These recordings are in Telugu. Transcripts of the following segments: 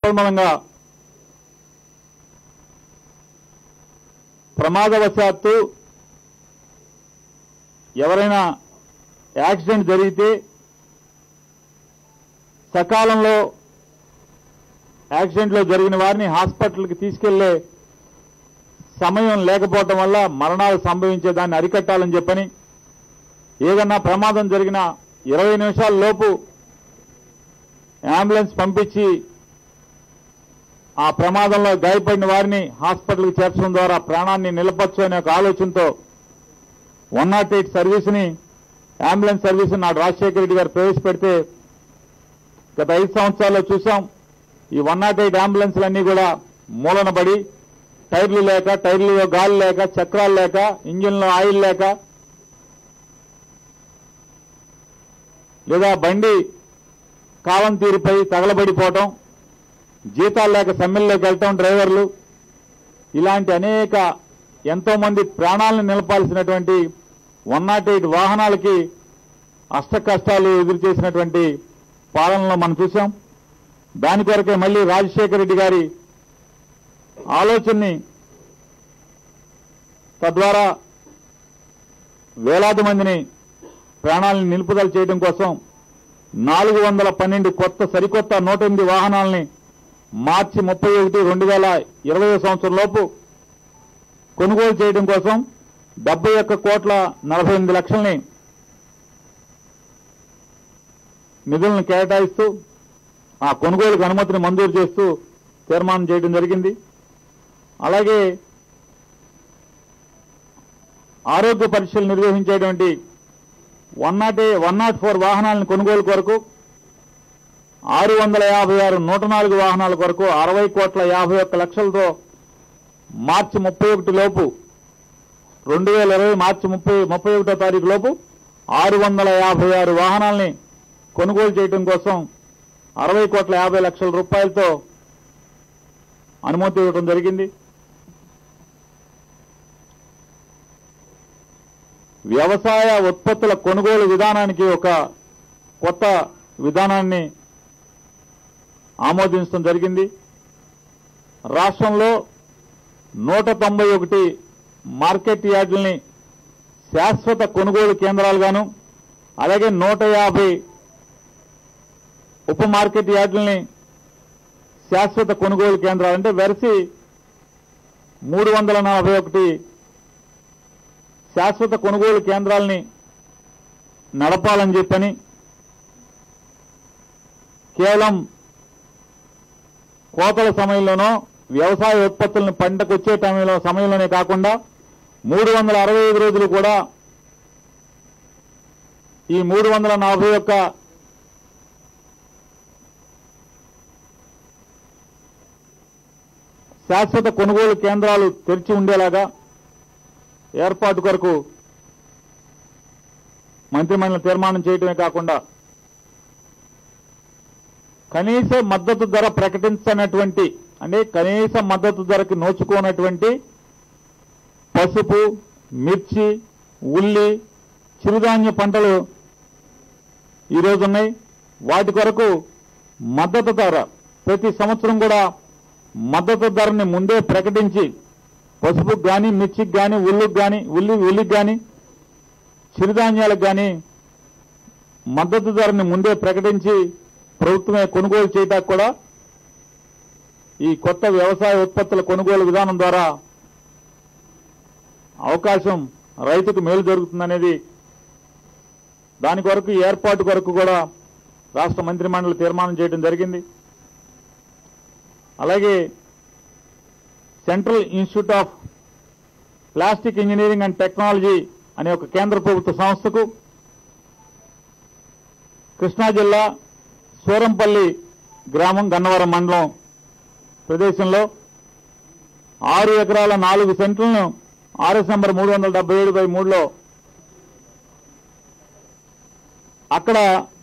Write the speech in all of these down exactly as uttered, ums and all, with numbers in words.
తత్ఫలంగా ప్రమాదవశాత్తు ఎవరైనా యాక్సిడెంట్ జరిగితే సకాలంలో యాక్సిడెంట్లో జరిగిన వారిని హాస్పిటల్కి తీసుకెళ్లే సమయం లేకపోవటం వల్ల మరణాలు సంభవించేదాన్ని అరికట్టాలని చెప్పని ఏదన్నా ప్రమాదం జరిగిన ఇరవై నిమిషాల లోపు అంబులెన్స్ పంపించి ఆ ప్రమాదంలో గాయపడిన వారిని హాస్పిటల్కి చేర్చడం ద్వారా ప్రాణాన్ని నిలపచ్చు అనే ఒక ఆలోచనతో వన్ నాట్ ఎయిట్ సర్వీస్ని అంబులెన్స్ సర్వీస్ నాడు రాజశేఖర రెడ్డి గారు ప్రవేశపెడితే గత ఐదు సంవత్సరాల్లో చూసాం ఈ వన్ నాట్ ఎయిట్ అంబులెన్స్లన్నీ కూడా మూలనబడి టైర్లు లేక టైర్లలో గాలి లేక చక్రాలు లేక ఇంజిన్లో ఆయిల్ లేక లేదా బండి కాలం తీరిపోయి తగలబడిపోవటం జీతాలు లేక సమ్మెల్లోకి వెళ్ళటం డ్రైవర్లు ఇలాంటి అనేక ఎంతో మంది ప్రాణాలను నిలపాల్సినటువంటి వన్ నాట్ ఎయిట్ వాహనాలకి అష్ట కష్టాలు ఎదురు చేసినటువంటి పాలనలో మనం చూసాం. దాని కొరకే మళ్లీ రాజశేఖర రెడ్డి గారి ఆలోచనని తద్వారా వేలాది మందిని ప్రాణాలను నిలుపుదల చేయడం కోసం నాలుగు వందల పన్నెండు కొత్త సరికొత్త నూట ఎనిమిది వాహనాలని మార్చి ముప్పై ఒకటి రెండు వేల ఇరవై సంవత్సరం లోపు కొనుగోలు చేయడం కోసం డెబ్బై ఒక్క కోట్ల నలభై ఎనిమిది లక్షల్ని నిధులను కేటాయిస్తూ ఆ కొనుగోలుకు అనుమతిని మంజూరు చేస్తూ తీర్మానం చేయడం జరిగింది. అలాగే ఆరోగ్య పరీక్షలు నిర్వహించేటువంటి one nought one nought four వాహనాలను కొనుగోలు కొరకు ఆరు వందల యాభై ఆరు నూట నాలుగు వాహనాల కొరకు అరవై కోట్ల యాభై ఒక్క లక్షలతో మార్చి ముప్పై ఒకటి లోపు రెండు వేల ఇరవై మార్చి ముప్పై ముప్పై ఒకటో తారీఖు లోపు ఆరు వందల యాభై ఆరు వాహనాల్ని కొనుగోలు చేయడం కోసం అరవై కోట్ల యాభై లక్షల రూపాయలతో అనుమతి ఇవ్వడం జరిగింది. వ్యవసాయ ఉత్పత్తుల కొనుగోలు విధానానికి ఒక కొత్త విధానాన్ని ఆమోదించడం జరిగింది. రాష్ట్రంలో నూట తొంభై ఒకటి మార్కెట్ యార్డుల్ని శాశ్వత కొనుగోలు కేంద్రాలుగాను అలాగే నూట యాభై ఉప మార్కెట్ యార్డుల్ని శాశ్వత కొనుగోలు కేంద్రాలు అంటే వెరసి మూడు వందల నలభై ఒకటి శాశ్వత కొనుగోలు కేంద్రాలని నడపాలని చెప్పని కేవలం కోతల సమయంలోనో వ్యవసాయ ఉత్పత్తులను పంటకు వచ్చే టైంలో సమయంలోనే కాకుండా మూడు వందల అరవై ఐదు రోజులు కూడా ఈ మూడు వందల నలభై ఒక్క శాశ్వత కొనుగోలు కేంద్రాలు తెరిచి ఉండేలాగా ఏర్పాటు కొరకు మంత్రిమండలి తీర్మానం చేయడమే కాకుండా కనీస మద్దతు ధర ప్రకటించనటువంటి అంటే కనీస మద్దతు ధరకి నోచుకోనటువంటి పసుపు, మిర్చి, ఉల్లి, చిరుధాన్య పంటలు ఈరోజు ఉన్నాయి. వాటి కొరకు మద్దతు ధర ప్రతి సంవత్సరం కూడా మద్దతు ధరని ముందే ప్రకటించి పసుపుకు కానీ మిర్చికి కానీ ఉల్లికి కానీ ఉల్లి ఉల్లికి కానీ చిరుధాన్యాలకు కానీ మద్దతు ధరని ముందే ప్రకటించి ప్రభుత్వమే కొనుగోలు చేయడానికి కూడా ఈ కొత్త వ్యవసాయ ఉత్పత్తుల కొనుగోలు విధానం ద్వారా అవకాశం రైతుకు మేలు జరుగుతుందనేది దాని కొరకు ఏర్పాటు కొరకు కూడా రాష్ట్ర మంత్రిమండలి తీర్మానం చేయడం జరిగింది. అలాగే central institute of plastic engineering and technology అనే ఒక కేంద్ర ప్రభుత్వ సంస్థకు కృష్ణా జిల్లా సూరంపల్లి గ్రామం గన్నవరం మండలం ప్రదేశంలో ఆరు ఎకరాల నాలుగు సెంట్లను ఆర్ఎస్ నంబర్ మూడు వందల డెబ్బై ఏడు బై మూడులో అక్కడ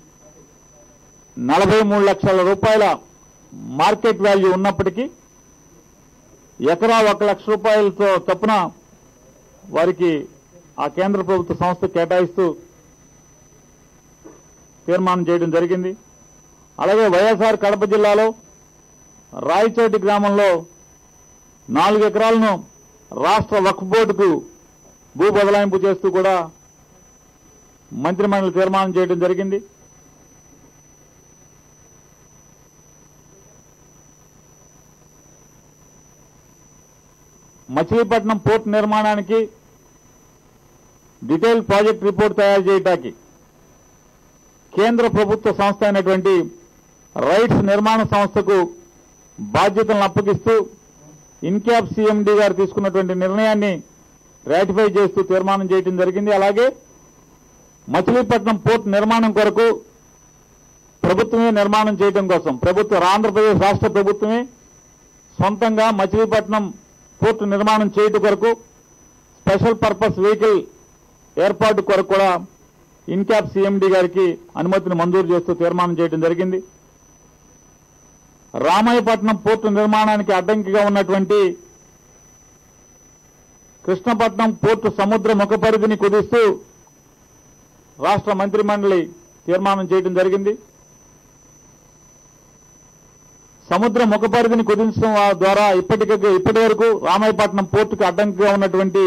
నలభై మూడు లక్షల రూపాయల మార్కెట్ వాల్యూ ఉన్నప్పటికీ ఎకరా ఒక లక్ష రూపాయలతో చొప్పున వారికి ఆ కేంద్ర ప్రభుత్వ సంస్థ కేటాయిస్తూ తీర్మానం చేయడం జరిగింది. అలాగే వైఎస్ఆర్ కడప జిల్లాలో రాయచోటి గ్రామంలో నాలుగు ఎకరాలను రాష్ట్ర వక్ఫ్ బోర్డుకు భూ బదలాయింపు చేస్తూ కూడా మంత్రిమండలి తీర్మానం చేయడం జరిగింది. మచిలీపట్నం పోర్టు నిర్మాణానికి డీటెయిల్ ప్రాజెక్ట్ రిపోర్ట్ తయారు చేయడానికి కేంద్ర ప్రభుత్వ సంస్థ అయినటువంటి రైట్స్ నిర్మాణ సంస్థకు బాధ్యతలను అప్పగిస్తూ ఇన్క్యాప్ సీఎండీ గారు తీసుకున్నటువంటి నిర్ణయాన్ని రాటిఫై చేస్తూ తీర్మానం చేయడం జరిగింది. అలాగే మచిలీపట్నం పోర్టు నిర్మాణం కొరకు ప్రభుత్వమే నిర్మాణం చేయడం కోసం ప్రభుత్వ ఆంధ్రప్రదేశ్ రాష్ట్ర ప్రభుత్వమే సొంతంగా మచిలీపట్నం పోర్టు నిర్మాణం చేయడం కొరకు స్పెషల్ పర్పస్ వెహికల్ ఏర్పాటు కొరకు కూడా ఇన్క్యాప్ సీఎండీ గారికి అనుమతిని మంజూరు చేస్తూ తీర్మానం చేయడం జరిగింది. రామాయపట్నం పోర్టు నిర్మాణానికి అడ్డంకిగా ఉన్నటువంటి కృష్ణపట్నం పోర్టు సముద్ర ముఖ పరిధిని కుదిస్తూ రాష్ట్ర మంత్రిమండలి తీర్మానం చేయడం జరిగింది. సముద్ర ముఖ పరిధిని కుదించడం ద్వారా ఇప్పటికే ఇప్పటి వరకు రామాయపట్నం పోర్టుకు అడ్డంకిగా ఉన్నటువంటి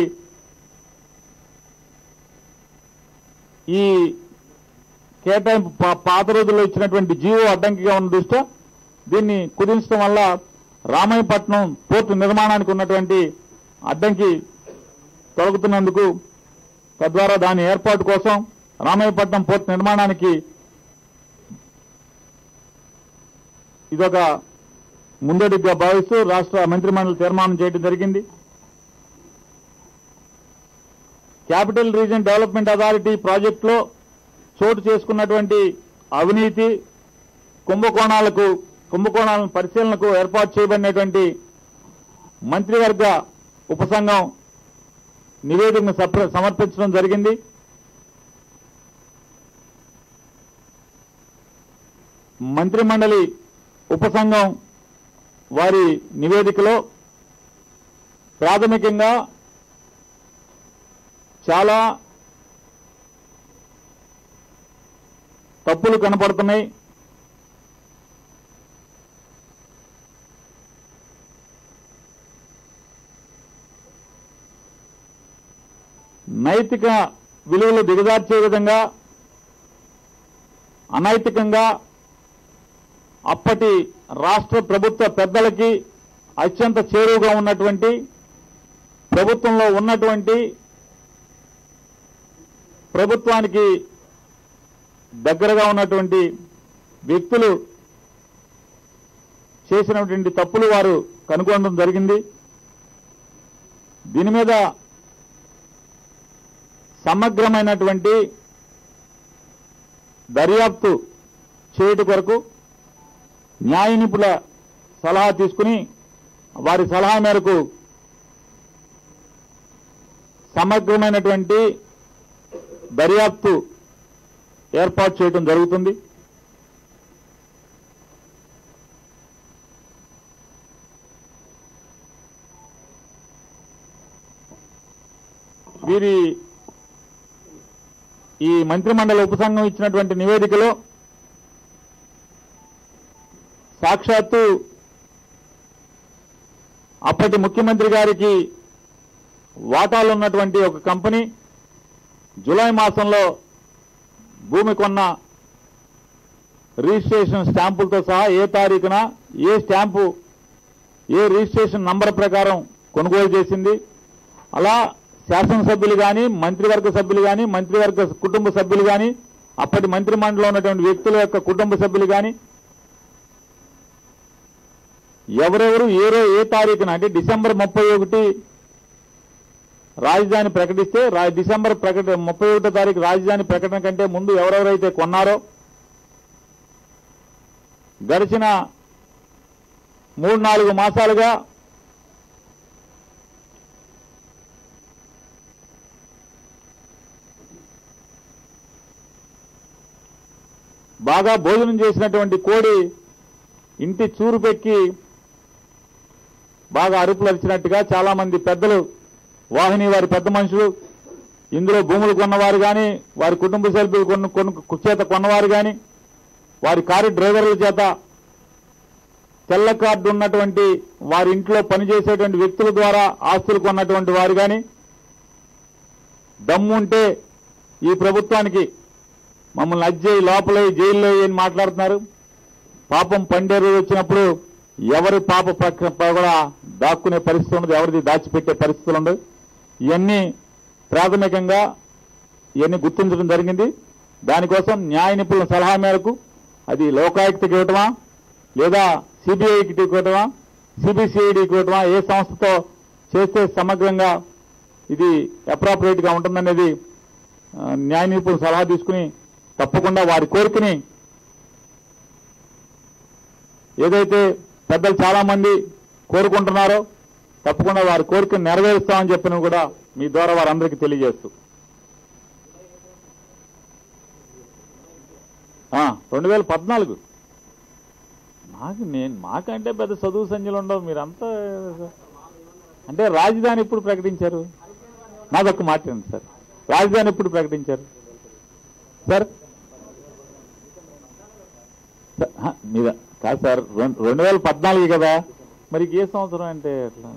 ఈ కేటాయింపు పాత రోజుల్లో ఇచ్చినటువంటి జీవో అడ్డంకిగా ఉన్న దృష్ట్యా దీన్ని కుదించడం వల్ల రామాయపట్నం పోర్టు నిర్మాణానికి ఉన్నటువంటి అడ్డంకి తొలగుతున్నందుకు తద్వారా దాని ఏర్పాటు కోసం రామాయపట్నం పోర్టు నిర్మాణానికి ఇదొక ముందడుగుగా భావిస్తూ రాష్ట్ర మంత్రిమండలి తీర్మానం చేయడం జరిగింది. క్యాపిటల్ రీజన్ డెవలప్మెంట్ అథారిటీ ప్రాజెక్టులో చోటు చేసుకున్నటువంటి అవినీతి కుంభకోణాలకు కుంభకోణాలను పరిశీలనకు ఏర్పాటు చేయబడినటువంటి మంత్రివర్గ ఉపసంఘం నివేదికను సమర్పించడం జరిగింది. మంత్రిమండలి ఉపసంఘం వారి నివేదికలో ప్రాథమికంగా చాలా తప్పులు కనపడుతున్నాయి. నైతిక విలువలు దిగజార్చే విధంగా అనైతికంగా అప్పటి రాష్ట్ర ప్రభుత్వ పెద్దలకి అత్యంత చేరువుగా ఉన్నటువంటి ప్రభుత్వంలో ఉన్నటువంటి ప్రభుత్వానికి దగ్గరగా ఉన్నటువంటి వ్యక్తులు చేసినటువంటి తప్పులు వారు కనుగొనడం జరిగింది. దీని మీద సమగ్రమైనటువంటి దర్యాప్తు చేయడం కొరకు న్యాయ నిపుణుల సలహా తీసుకుని వారి సలహా మేరకు సమగ్రమైనటువంటి దర్యాప్తు ఏర్పాటు చేయడం జరుగుతుంది. వీరి ఈ మంత్రిమండలి ఉపసంఘం ఇచ్చినటువంటి నివేదికలో సాక్షాత్తు అప్పటి ముఖ్యమంత్రి గారికి వాటాలు ఉన్నటువంటి ఒక కంపెనీ జూలై మాసంలో భూమి కొన్న రిజిస్ట్రేషన్ స్టాంపులతో సహా ఏ తారీఖున ఏ స్టాంపు ఏ రిజిస్ట్రేషన్ నంబర్ ప్రకారం కొనుగోలు చేసింది. అలా శాసనసభ్యులు కానీ మంత్రివర్గ సభ్యులు కానీ మంత్రివర్గ కుటుంబ సభ్యులు కానీ అప్పటి మంత్రిమండలిలో ఉన్నటువంటి వ్యక్తుల యొక్క కుటుంబ సభ్యులు కానీ ఎవరెవరు ఏ ఏ తారీఖున అంటే డిసెంబర్ ముప్పై ఒకటి రాజధాని ప్రకటిస్తే డిసెంబర్ ప్రకట ముప్పై ఒకటో తారీఖు రాజధాని ప్రకటన కంటే ముందు ఎవరెవరైతే కొన్నారో గడిచిన మూడు నాలుగు మాసాలుగా బాగా భోజనం చేసినటువంటి కోడి ఇంటి చూరు పెక్కి బాగా అరుపులు అరిచినట్టుగా చాలా మంది పెద్దలు వాహిని వారి పెద్ద మనుషులు ఇందులో భూములు కొన్నవారు కానీ వారి కుటుంబ సభ్యులు కొన్న కొను చేత కొన్నవారు కానీ వారి కారు డ్రైవర్ల చేత తెల్ల కార్డు ఉన్నటువంటి వారి ఇంట్లో పనిచేసేటువంటి వ్యక్తుల ద్వారా ఆస్తులు కొన్నటువంటి వారు కానీ దమ్ముంటే ఈ ప్రభుత్వానికి మమ్మల్ని అజ్జేయి లోపలే జైల్లో అని మాట్లాడుతున్నారు. పాపం పండే రోజు వచ్చినప్పుడు ఎవరి పాప పక్క కూడా దాక్కునే పరిస్థితి ఉండదు, ఎవరిది దాచిపెట్టే పరిస్థితులు ఉండదు. ఇవన్నీ ప్రాథమికంగా ఇవన్నీ గుర్తించడం జరిగింది. దానికోసం న్యాయ నిపుణుల సలహా మేరకు అది లోకాయుక్తకి ఇవ్వటమా లేదా సిబిఐకి ఇవ్వటమా సిబిసిఐడికి ఇవ్వటమా ఏ సంస్థతో చేస్తే సమగ్రంగా ఇది అప్రాపరియేట్ గా ఉంటుందనేది న్యాయ నిపుణుల సలహా తీసుకుని తప్పకుండా వారి కోరికని ఏదైతే పెద్దలు చాలా మంది కోరుకుంటున్నారో తప్పకుండా వారి కోరికను నెరవేరుస్తామని చెప్పిన కూడా మీ ద్వారా వారందరికీ తెలియజేస్తూ రెండు వేల పద్నాలుగు మాకు నేను మాకంటే పెద్ద చదువు సంఖ్యలు ఉండవు. మీరంతా అంటే రాజధాని ఎప్పుడు ప్రకటించారు? నాదొక్క మాట సార్, రాజధాని ఎప్పుడు ప్రకటించారు సార్? మీద కాదు సార్, రెండు వేల పద్నాలుగు కదా, మరి ఏ సంవత్సరం అంటే అట్లా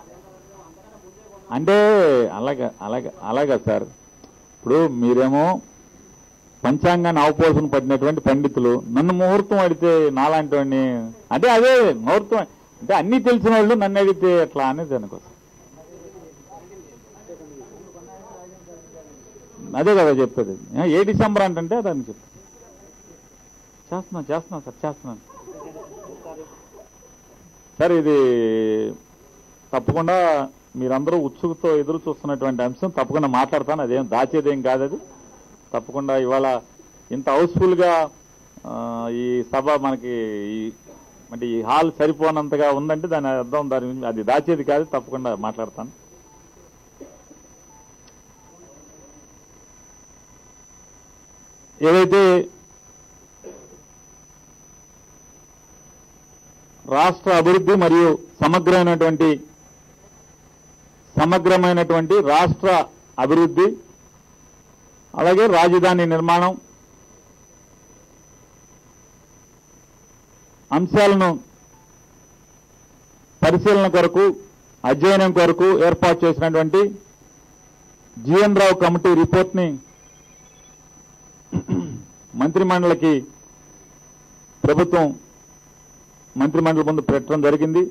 అంటే అలాగా అలాగా అలాగా సార్. ఇప్పుడు మీరేమో పంచాంగాన్ని అవపోసన పడినటువంటి పండితులు, నన్ను ముహూర్తం అడిగితే నాలాంటి వాడిని అంటే అదే ముహూర్తం అంటే అన్ని తెలిసిన వాళ్ళు నన్ను అడిగితే ఎట్లా అనేది దానికోసం అదే కదా చెప్పేది. ఏ డిసెంబర్ అంటే దాన్ని చెప్పి చేస్తున్నాను చేస్తున్నాను సార్ చేస్తున్నాను సార్. ఇది తప్పకుండా మీరందరూ ఉత్సుకతో ఎదురు చూస్తున్నటువంటి అంశం, తప్పకుండా మాట్లాడతాను. అదేం దాచేదేం కాదు. అది తప్పకుండా ఇవాళ ఇంత హౌస్ఫుల్ గా ఈ సభ మనకి అంటే ఈ హాల్ సరిపోనంతగా ఉందంటే దాని అర్థం దాని అది దాచేది కాదు. తప్పకుండా మాట్లాడతాను. ఏదైతే రాష్ట్ర అభివృద్ధి మరియు సమగ్రమైనటువంటి సమగ్రమైనటువంటి రాష్ట్ర అభివృద్ధి అలాగే రాజధాని నిర్మాణం అంశాలను పరిశీలన కొరకు అధ్యయనం కొరకు ఏర్పాటు చేసినటువంటి జిఎన్ రావు కమిటీ రిపోర్ట్ ని మంత్రిమండలికి ప్రభుత్వం మంత్రిమండలి ముందు పెట్టడం జరిగింది.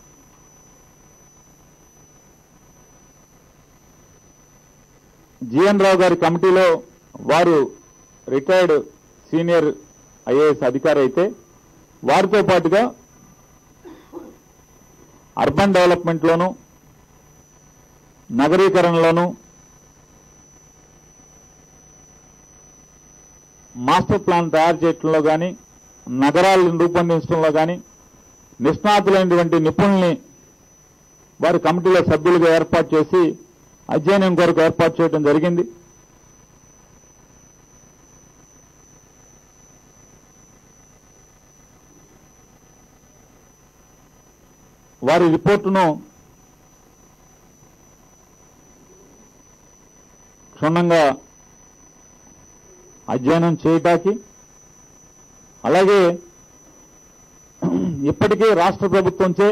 జిఎన్ రావు గారి కమిటీలో వారు రిటైర్డ్ సీనియర్ ఐఏఎస్ అధికారి అయితే వారితో పాటుగా అర్బన్ డెవలప్మెంట్ లోను నగరీకరణలోను మాస్టర్ ప్లాన్ తయారు చేయడంలో కానీ నగరాలను రూపొందించడంలో కానీ నిష్ణాతులైనటువంటి నిపుణుల్ని వారి కమిటీలో సభ్యులుగా ఏర్పాటు చేసి అధ్యయనం కొరకు ఏర్పాటు చేయడం జరిగింది. వారి రిపోర్టును క్షుణ్ణంగా అధ్యయనం చేయటానికి అలాగే ఇప్పటికే రాష్ట్ర ప్రభుత్వంచే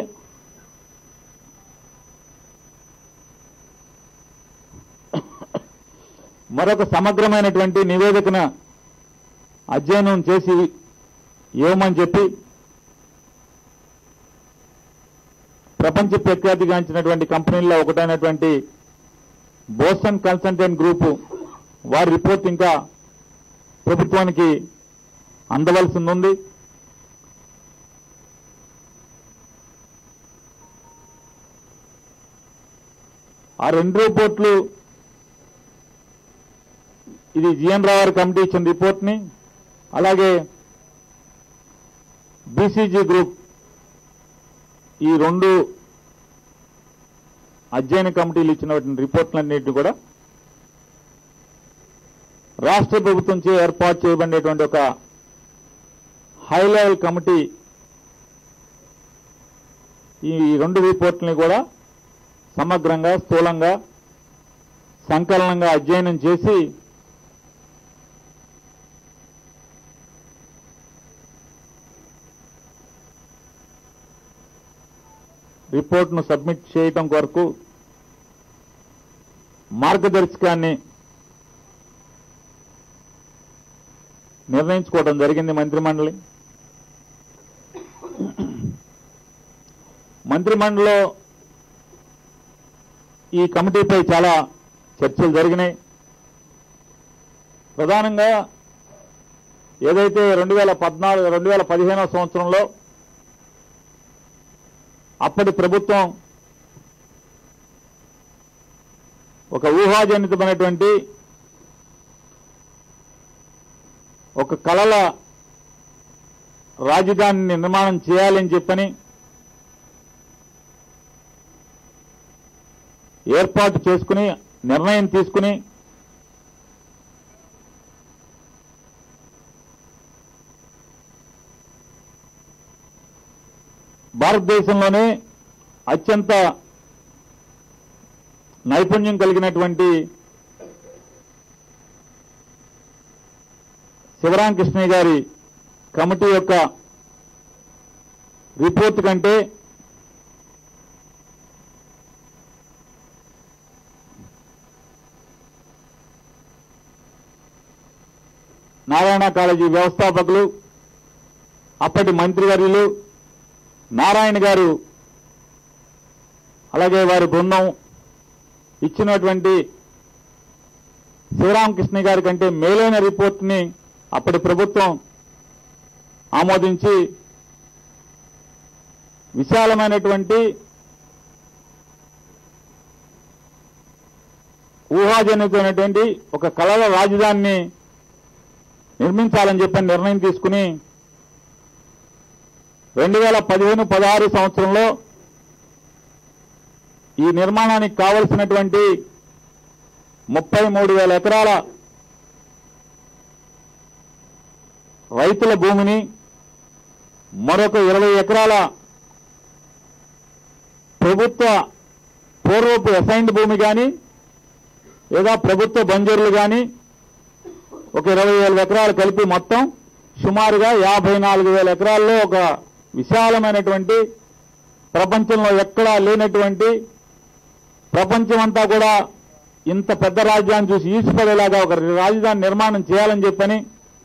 మరొక సమగ్రమైనటువంటి నివేదికను అధ్యయనం చేసి ఇవ్వమని చెప్పి ప్రపంచ ప్రఖ్యాతిగాంచినటువంటి కంపెనీల్లో ఒకటైనటువంటి బోస్టన్ కన్సల్టెంట్ గ్రూపు వారి రిపోర్ట్ ఇంకా ప్రభుత్వానికి అందవలసి ఉంది. ఆ రెండు రిపోర్ట్లు ఇది జిఎన్ రావు గారి కమిటీ ఇచ్చిన రిపోర్ట్ ని అలాగే బీసీజీ గ్రూప్ ఈ రెండు అధ్యయన కమిటీలు ఇచ్చినటువంటి రిపోర్ట్లన్నింటినీ కూడా రాష్ట్ర ప్రభుత్వంచే ఏర్పాటు చేయబడినటువంటి ఒక హై లెవెల్ కమిటీ ఈ రెండు రిపోర్ట్లని కూడా సమగ్రంగా స్థూలంగా సంకలనంగా అధ్యయనం చేసి రిపోర్ట్ను సబ్మిట్ చేయటం కొరకు మార్గదర్శకాన్ని నిర్ణయించుకోవడం జరిగింది మంత్రిమండలి. మంత్రిమండలిలో ఈ కమిటీపై చాలా చర్చలు జరిగినాయి. ప్రధానంగా ఏదైతే రెండు వేల పద్నాలుగు రెండు వేల పదిహేనవ సంవత్సరంలో అప్పటి ప్రభుత్వం ఒక ఊహాజనితమైనటువంటి ఒక కళల రాజధాని నిర్మాణం చేయాలని చెప్పని ఏర్పాటు చేసుకుని నిర్ణయం తీసుకుని భారతదేశంలోనే అత్యంత నైపుణ్యం కలిగినటువంటి శివరామకృష్ణయ్య గారి కమిటీ యొక్క రిపోర్ట్ కంటే నారాయణ కాలేజీ వ్యవస్థాపకులు అప్పటి మంత్రివర్యులు నారాయణ గారు అలాగే వారి బృందం ఇచ్చినటువంటి శివరామకృష్ణ గారి కంటే మేలైన రిపోర్ట్ని అప్పటి ప్రభుత్వం ఆమోదించి విశాలమైనటువంటి ఊహాజనితమైనటువంటి ఒక కళల రాజధానిని నిర్మించాలని చెప్పని నిర్ణయం తీసుకుని రెండు వేల పదిహేను పదహారు సంవత్సరంలో ఈ నిర్మాణానికి కావలసినటువంటి ముప్పై మూడు వేల ఎకరాల రైతుల భూమిని మరొక ఇరవై ఎకరాల ప్రభుత్వ పూర్వపు అసైన్డ్ భూమి కానీ లేదా ప్రభుత్వ బంజరులు కానీ ఒక ఇరవై వేల ఎకరాలు కలిపి మొత్తం సుమారుగా యాభై నాలుగు వేల ఎకరాల్లో ఒక విశాలమైనటువంటి ప్రపంచంలో ఎక్కడా లేనటువంటి ప్రపంచమంతా కూడా ఇంత పెద్ద రాజధాని చూసి ఈసిపడేలాగా ఒక రాజధాని నిర్మాణం చేయాలని చెప్పని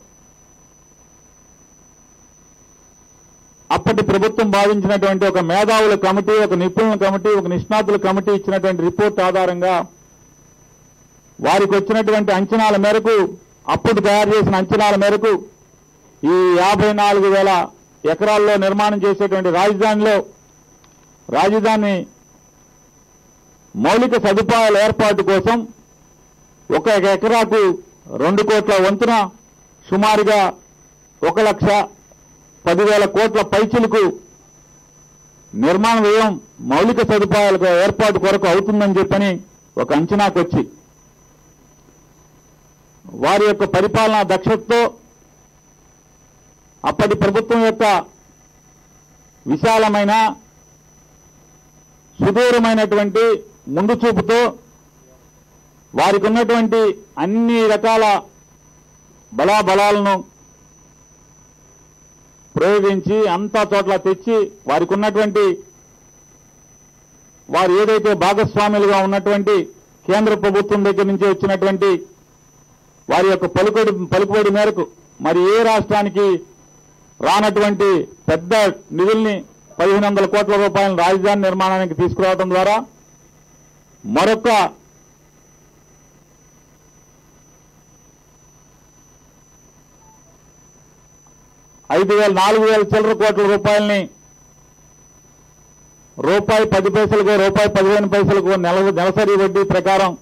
అప్పటి ప్రభుత్వం భావించినటువంటి ఒక మేధావుల కమిటీ, ఒక నిపుణుల కమిటీ, ఒక నిష్ణాతుల కమిటీ ఇచ్చినటువంటి రిపోర్ట్ ఆధారంగా వారికి వచ్చినటువంటి అంచనాల మేరకు, అప్పుడు తయారు చేసిన అంచనాల మేరకు ఈ యాభై నాలుగు వేల ఎకరాల్లో నిర్మాణం చేసేటువంటి రాజధానిలో రాజధాని మౌలిక సదుపాయాల ఏర్పాటు కోసం ఒక ఎకరాకు రెండు కోట్ల వంతున సుమారుగా ఒక లక్ష పదివేల కోట్ల పైచిలకు నిర్మాణ వ్యయం మౌలిక సదుపాయాల ఏర్పాటు కొరకు అవుతుందని చెప్పని ఒక అంచనాకు వచ్చి వారి యొక్క పరిపాలనా దక్షతతో అప్పటి ప్రభుత్వం యొక్క విశాలమైన సుదూరమైనటువంటి ముందు చూపుతో వారికి ఉన్నటువంటి అన్ని రకాల బలాబలాలను ప్రయోగించి అంతా చోట్ల తెచ్చి వారికి ఉన్నటువంటి వారు ఏదైతే భాగస్వాములుగా ఉన్నటువంటి కేంద్ర ప్రభుత్వం దగ్గర నుంచి వచ్చినటువంటి వారి యొక్క పలుకుబడి పలుకుబడి మేరకు మరి ఏ రాష్ట్రానికి రానటువంటి పెద్ద నిధుల్ని పదిహేను వందల కోట్ల రూపాయల రాజధాని నిర్మాణానికి తీసుకురావడం ద్వారా మరొక ఐదు వేల నాలుగు వేల చిల్లర కోట్ల రూపాయలని రూపాయి పది పైసలకు రూపాయి పదిహేను పైసలకు నెల నెలసరి వడ్డీ ప్రకారం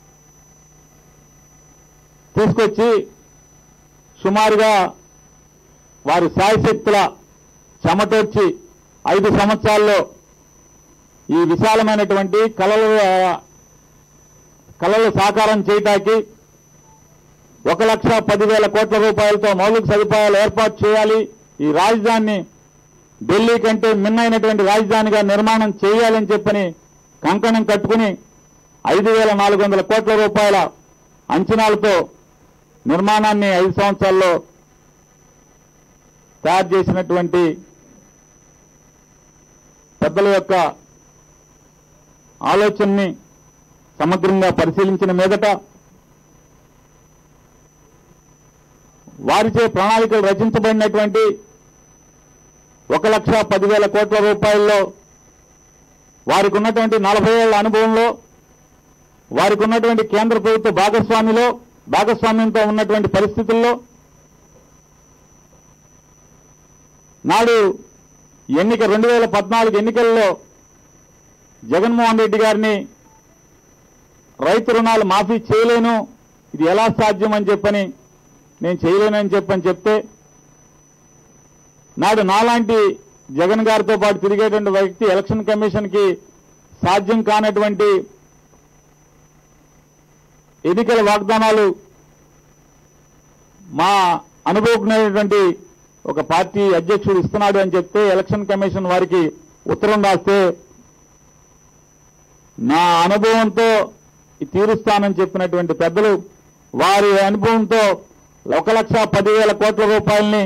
తీసుకొచ్చి సుమారుగా వారి శాయశక్తుల చెమటొచ్చి ఐదు సంవత్సరాల్లో ఈ విశాలమైనటువంటి కళలు కళలు సాకారం చేయటానికి ఒక లక్ష పదివేల కోట్ల రూపాయలతో మౌలిక సదుపాయాలు ఏర్పాటు చేయాలి, ఈ రాజధానిని ఢిల్లీ కంటే మిన్నైనటువంటి రాజధానిగా నిర్మాణం చేయాలని చెప్పని కంకణం కట్టుకుని ఐదు వేల నాలుగు వందల కోట్ల రూపాయల అంచనాలతో నిర్మాణాన్ని ఐదు సంవత్సరాల్లో తయారు చేసినటువంటి పెద్దల యొక్క ఆలోచనని సమగ్రంగా పరిశీలించిన మీదట వారిచే ప్రణాళికలు రచించబడినటువంటి ఒక లక్ష పదివేల కోట్ల రూపాయల్లో వారికి ఉన్నటువంటి నలభై ఏళ్ల అనుభవంలో వారికి ఉన్నటువంటి కేంద్ర ప్రభుత్వ భాగస్వామిలో భాగస్వామ్యంతో ఉన్నటువంటి పరిస్థితుల్లో నాడు ఎన్నిక రెండు వేల పద్నాలుగు ఎన్నికల్లో జగన్మోహన్ రెడ్డి గారిని రైతు రుణాలు మాఫీ చేయలేను, ఇది ఎలా సాధ్యం అని చెప్పని నేను చేయలేనని చెప్పని చెప్తే నాడు నాలాంటి జగన్ గారితో పాటు తిరిగేటువంటి వ్యక్తి ఎలక్షన్ కమిషన్ కి సాధ్యం కానటువంటి ఎన్నికల వాగ్దానాలు మా అనుభవజ్ఞుడైనటువంటి ఒక పార్టీ అధ్యక్షుడు ఇస్తున్నాడు అని చెప్తే ఎలక్షన్ కమిషన్ వారికి ఉత్తరం రాస్తే నా అనుభవంతో తీరుస్తానని చెప్పినటువంటి పెద్దలు వారి అనుభవంతో ఒక లక్ష పదివేల కోట్ల రూపాయలని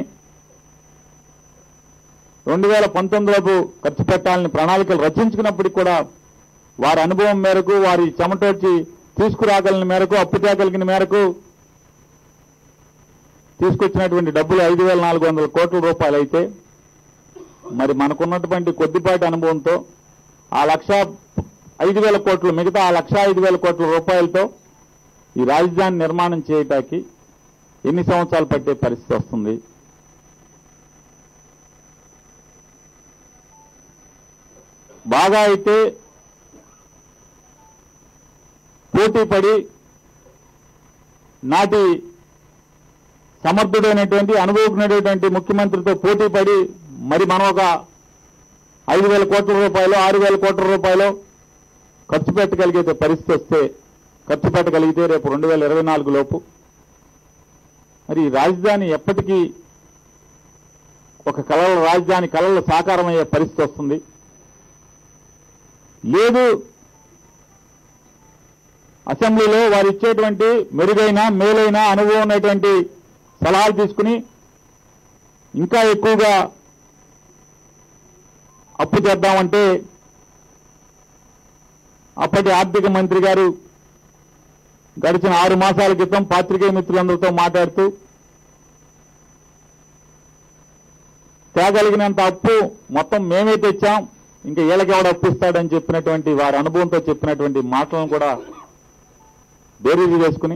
రెండు వేల పంతొమ్మిదిలోపు ఖర్చు పెట్టాలని ప్రణాళికలు రచించుకున్నప్పటికీ కూడా వారి అనుభవం మేరకు వారి చెమటోడ్చి తీసుకురాగలిగిన మేరకు అప్పు తేగలిగిన మేరకు తీసుకొచ్చినటువంటి డబ్బులు ఐదు వేల నాలుగు వందల కోట్ల రూపాయలు అయితే మరి మనకున్నటువంటి కొద్దిపాటి అనుభవంతో ఆ లక్ష ఐదు వేల కోట్లు మిగతా ఆ లక్ష ఐదు వేల కోట్ల రూపాయలతో ఈ రాజధాని నిర్మాణం చేయటానికి ఎన్ని సంవత్సరాలు పట్టే పరిస్థితి వస్తుంది? బాగా అయితే పోటీపడి నాటి సమర్థుడైనటువంటి అనుభవజ్ఞుడైనటువంటి ముఖ్యమంత్రితో పోటీపడి మరి మనం ఒక ఐదు వేల కోట్ల రూపాయలు ఆరు వేల కోట్ల రూపాయలు ఖర్చు పెట్టగలిగే పరిస్థితి వస్తే ఖర్చు పెట్టగలిగితే రేపు రెండు వేల ఇరవై నాలుగు లోపు మరి రాజధాని ఎప్పటికీ ఒక కళల రాజధాని కళలు సాకారమయ్యే పరిస్థితి వస్తుంది. లేదు అసెంబ్లీలో వారు ఇచ్చేటువంటి మెరుగైన మేలైన అనుభవం ఉన్నటువంటి సలహాలు తీసుకుని ఇంకా ఎక్కువగా అప్పు చేద్దామంటే అప్పటి ఆర్థిక మంత్రి గారు గడిచిన ఆరు మాసాల క్రితం పాత్రికేయ మిత్రులందరితో మాట్లాడుతూ తేగలిగినంత అప్పు మొత్తం మేమే తెచ్చాం, ఇంకా వీళ్ళకి ఎవడు అప్పు ఇస్తాడని చెప్పినటువంటి వారి అనుభవంతో చెప్పినటువంటి మాటలను కూడా బేరీజు వేసుకుని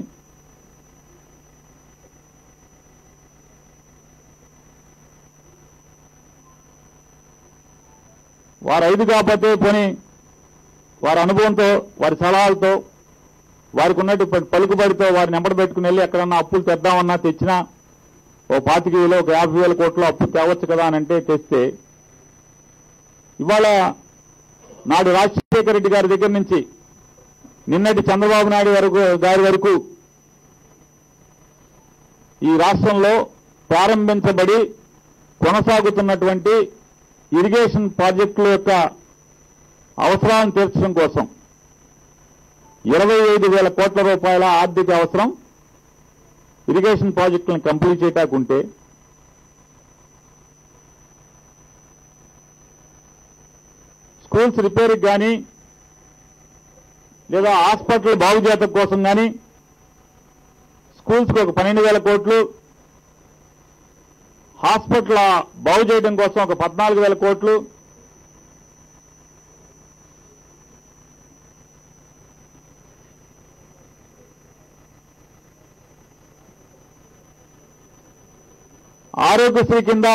వారు ఐదు కాకపోతే పోనీ వారి అనుభవంతో వారి సలహాలతో వారికి ఉన్నట్టు పలుకుబడితో వారిని ఎంబడి పెట్టుకుని వెళ్ళి ఎక్కడన్నా అప్పులు తెద్దామన్నా తెచ్చినా ఓ పాతిక వేలు ఒక యాభై వేల కోట్లు అప్పు తేవచ్చు కదా అని అంటే తెస్తే ఇవాళ నాడు రాజశేఖర రెడ్డి గారి దగ్గర నుంచి నిన్నటి చంద్రబాబు నాయుడు వరకు గారి వరకు ఈ రాష్ట్రంలో ప్రారంభించబడి కొనసాగుతున్నటువంటి ఇరిగేషన్ ప్రాజెక్టుల యొక్క అవసరాలను తీర్చడం కోసం ఇరవై ఐదు వేల కోట్ల రూపాయల ఆర్థిక అవసరం ఇరిగేషన్ ప్రాజెక్టులను కంప్లీట్ చేయటానికి ఉంటే స్కూల్స్ రిపేర్కి కానీ లేదా హాస్పిటల్ బాగు చేయటం కోసం కానీ స్కూల్స్కి ఒక పన్నెండు వేల కోట్లు, హాస్పిటల్ బాగు చేయడం కోసం ఒక పద్నాలుగు వేల కోట్లు, ఆరోగ్యశ్రీ కింద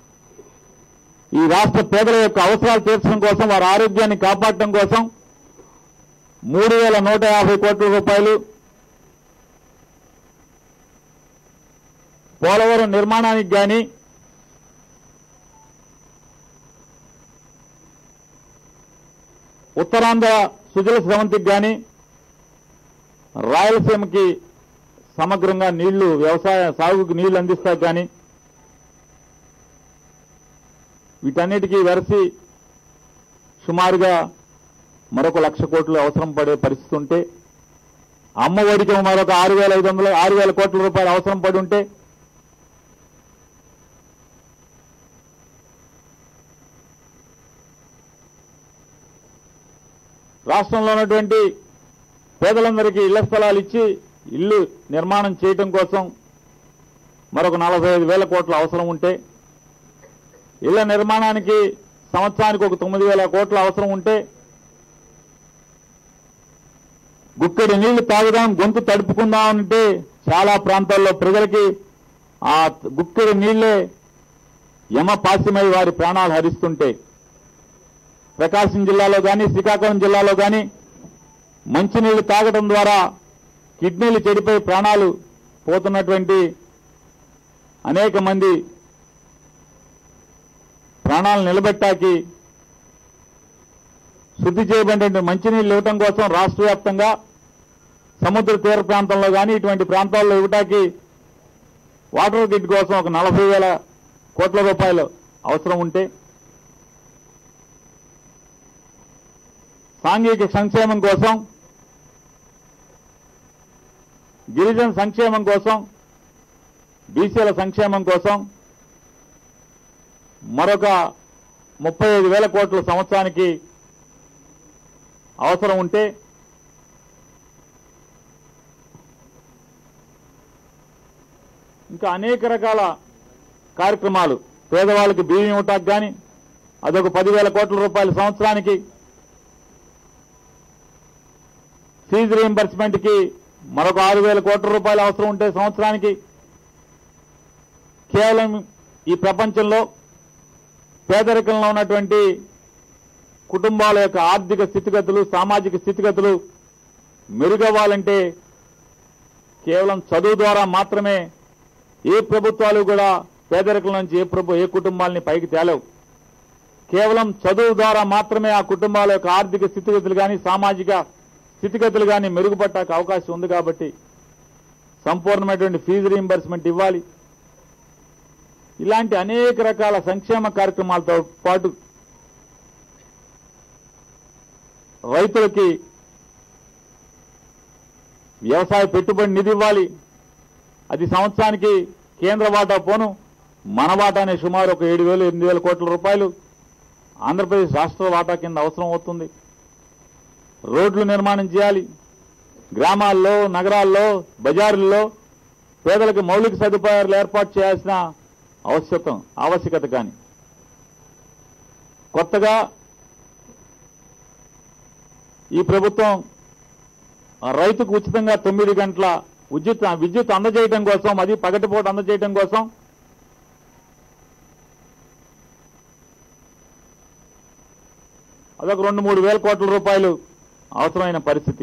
ఈ రాష్ట్ర పేదల యొక్క అవసరాలు తీర్చడం కోసం వారి ఆరోగ్యాన్ని కాపాడటం కోసం మూడు వేల నూట యాభై కోట్ల రూపాయలు, పోలవరం నిర్మాణానికి కానీ ఉత్తరాంధ్ర సుజల స్రవంతికి కానీ రాయలసీమకి సమగ్రంగా నీళ్లు వ్యవసాయ సాగుకు నీళ్లు అందిస్తాయి కానీ వీటన్నిటికీ వెరసి సుమారుగా మరొక లక్ష కోట్లు అవసరం పడే పరిస్థితి ఉంటే, అమ్మ ఒడికి మరొక ఆరు వేల ఐదు వందల ఆరు వేల కోట్ల రూపాయలు అవసరం పడి ఉంటే రాష్ట్రంలో ఉన్నటువంటి పేదలందరికీ ఇళ్ల స్థలాలు ఇచ్చి ఇల్లు నిర్మాణం చేయడం కోసం మరొక నలభై ఐదు వేల కోట్ల అవసరం ఉంటే, ఇళ్ల నిర్మాణానికి సంవత్సరానికి ఒక తొమ్మిది వేల కోట్ల అవసరం ఉంటే, గుక్కడి నీళ్లు తాగుదాం గొంతు తడుపుకుందాం అంటే చాలా ప్రాంతాల్లో ప్రజలకి ఆ గుక్కడి నీళ్లే యమ పాసిమై వారి ప్రాణాలు హరిస్తుంటే, ప్రకాశం జిల్లాలో కానీ శ్రీకాకుళం జిల్లాలో కానీ మంచినీళ్లు తాగడం ద్వారా కిడ్నీలు చెడిపోయి ప్రాణాలు పోతున్నటువంటి అనేక మంది ప్రాణాలు నిలబెట్టాకి శుద్ధి చేయబడిన మంచినీళ్లు ఇవ్వటం కోసం రాష్ట్ర వ్యాప్తంగా సముద్ర తీర ప్రాంతంలో కానీ ఇటువంటి ప్రాంతాల్లో ఇవ్వటానికి వాటర్ గ్రిడ్ కోసం ఒక నలభై వేల కోట్ల రూపాయలు అవసరం ఉంటే, సాంఘిక సంక్షేమం కోసం, గిరిజన సంక్షేమం కోసం, బీసీల సంక్షేమం కోసం మరొక ముప్పై ఐదు వేల కోట్ల సంవత్సరానికి అవసరం ఉంటే, ఇంకా అనేక రకాల కార్యక్రమాలు, పేదవాళ్ళకి బియ్యం ఇవ్వటానికి కానీ అదొక పదివేల కోట్ల రూపాయల సంవత్సరానికి, ఫీజు రీయింబర్స్మెంట్ కి మరొక ఆరు వేల కోట్ల రూపాయలు అవసరం ఉంటే సంవత్సరానికి, కేవలం ఈ ప్రపంచంలో పేదరికంలో ఉన్నటువంటి కుటుంబాల యొక్క ఆర్థిక స్థితిగతులు, సామాజిక స్థితిగతులు మెరుగవ్వాలంటే కేవలం చదువు ద్వారా మాత్రమే ఏ ప్రభుత్వాలు కూడా పేదరికం నుంచి ఏ ప్రభు ఏ కుటుంబాలని పైకి తేలవు. కేవలం చదువు ద్వారా మాత్రమే ఆ కుటుంబాల యొక్క ఆర్థిక స్థితిగతులు కానీ సామాజిక స్థితిగతులు కానీ మెరుగుపడటానికి అవకాశం ఉంది. కాబట్టి సంపూర్ణమైనటువంటి ఫీజు రీయింబర్స్మెంట్ ఇవ్వాలి. ఇలాంటి అనేక రకాల సంక్షేమ కార్యక్రమాలతో పాటు రైతులకి వ్యవసాయ పెట్టుబడి నిధి ఇవ్వాలి. అది సంవత్సరానికి కేంద్ర వాటా పోను మన వాటానే సుమారు ఒక ఏడు వేలు ఎనిమిది వేల కోట్ల రూపాయలు ఆంధ్రప్రదేశ్ రాష్ట్ర వాటా కింద అవసరం అవుతుంది. రోడ్లు నిర్మాణం చేయాలి. గ్రామాల్లో, నగరాల్లో, బజారుల్లో పేదలకు మౌలిక సదుపాయాలు ఏర్పాటు చేయాల్సిన అవశ్యకత ఆవశ్యకత కానీ కొత్తగా ఈ ప్రభుత్వం రైతుకు ఉచితంగా తొమ్మిది గంటల విద్యుత్ విద్యుత్ అందజేయడం కోసం, అది పగటిపూట అందజేయడం కోసం అదొక రెండు మూడు వేల కోట్ల రూపాయలు అవసరమైన పరిస్థితి.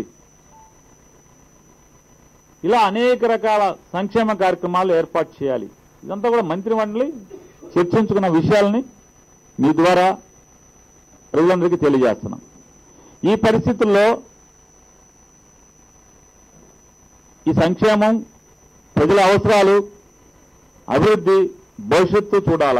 ఇలా అనేక రకాల సంక్షేమ కార్యక్రమాలు ఏర్పాటు చేయాలి. ఇదంతా కూడా మంత్రిమండలి చర్చించుకున్న విషయాలని మీ ద్వారా ప్రజలందరికీ తెలియజేస్తున్నాం. ఈ పరిస్థితుల్లో ఈ సంక్షేమం, ప్రజల అవసరాలు, అభివృద్ధి, భవిష్యత్తు చూడాలా.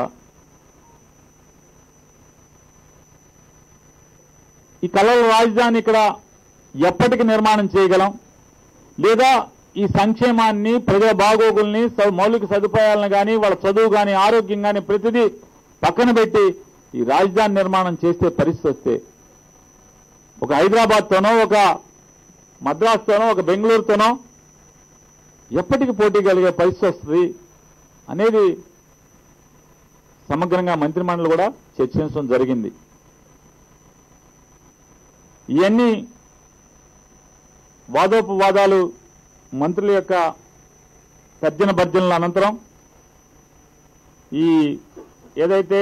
ఈ కళల రాజధాని ఇక్కడ ఎప్పటికి నిర్మాణం చేయగలం, లేదా ఈ సంక్షేమాన్ని, ప్రజల బాగోగుల్ని, మౌలిక సదుపాయాలను కానీ, వాళ్ళ చదువు కానీ, ఆరోగ్యం కానీ ప్రతిదీ పక్కన పెట్టి ఈ రాజధాని నిర్మాణం చేసే పరిస్థితి వస్తే ఒక హైదరాబాద్తోనో, ఒక మద్రాసుతోనో, ఒక బెంగళూరుతోనో ఎప్పటికి పోటీ కలిగే పరిస్థితి వస్తుంది అనేది సమగ్రంగా మంత్రిమండలి కూడా చర్చించడం జరిగింది. ఇవన్నీ వాదోపవాదాలు మంత్రుల యొక్క తర్జన భర్జనల అనంతరం ఈ ఏదైతే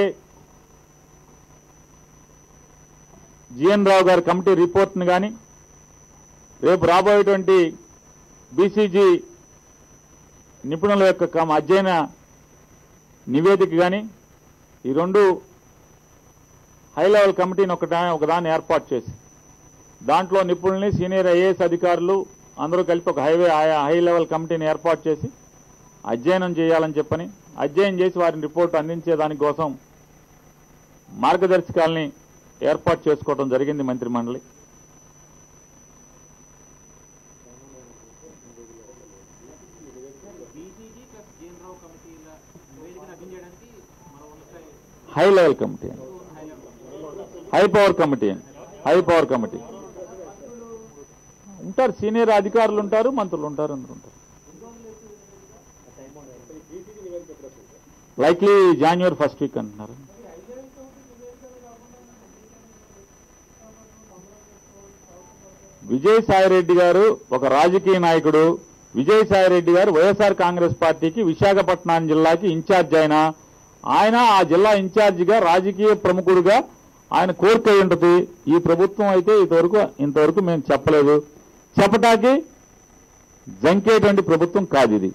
జిఎన్ రావు గారి కమిటీ రిపోర్ట్ను కానీ, రేపు రాబోయేటువంటి బీసీజీ నిపుణుల యొక్క అధ్యయన నివేదిక కానీ, ఈ రెండు హై లెవెల్ కమిటీని ఒక ఒకదాన్ని ఏర్పాటు చేసి దాంట్లో నిపుణుల్ని, సీనియర్ ఐఏఎస్ అధికారులు అందరూ కలిపి ఒక హైవే హై లెవెల్ కమిటీని ఏర్పాటు చేసి అధ్యయనం చేయాలని చెప్పని, అధ్యయనం చేసి వారిని రిపోర్టు అందించే దానికోసం మార్గదర్శకాలని ఏర్పాటు చేసుకోవడం జరిగింది మంత్రిమండలి. High level committee, high power committee, high power committee ఉంటారు, సీనియర్ అధికారులు ఉంటారు, మంత్రులు ఉంటారు, అందరూ ఉంటారు. లైక్లీ జాన్యువరి ఫస్ట్ వీక్ అంటున్నారు. విజయసాయిరెడ్డి గారు ఒక రాజకీయ నాయకుడు. విజయసాయిరెడ్డి గారు వైఎస్ఆర్ కాంగ్రెస్ పార్టీకి విశాఖపట్నం జిల్లాకి ఇన్ఛార్జ్ అయినా ఆయన ఆ జిల్లా ఇన్ఛార్జిగా రాజకీయ ప్రముఖుడిగా ఆయన కోరిక ఉంటుంది. ఈ ప్రభుత్వం అయితే ఇంతవరకు ఇంతవరకు మేము చెప్పలేదు, చెప్పటానికి జంకేటువంటి ప్రభుత్వం కాదు ఇది.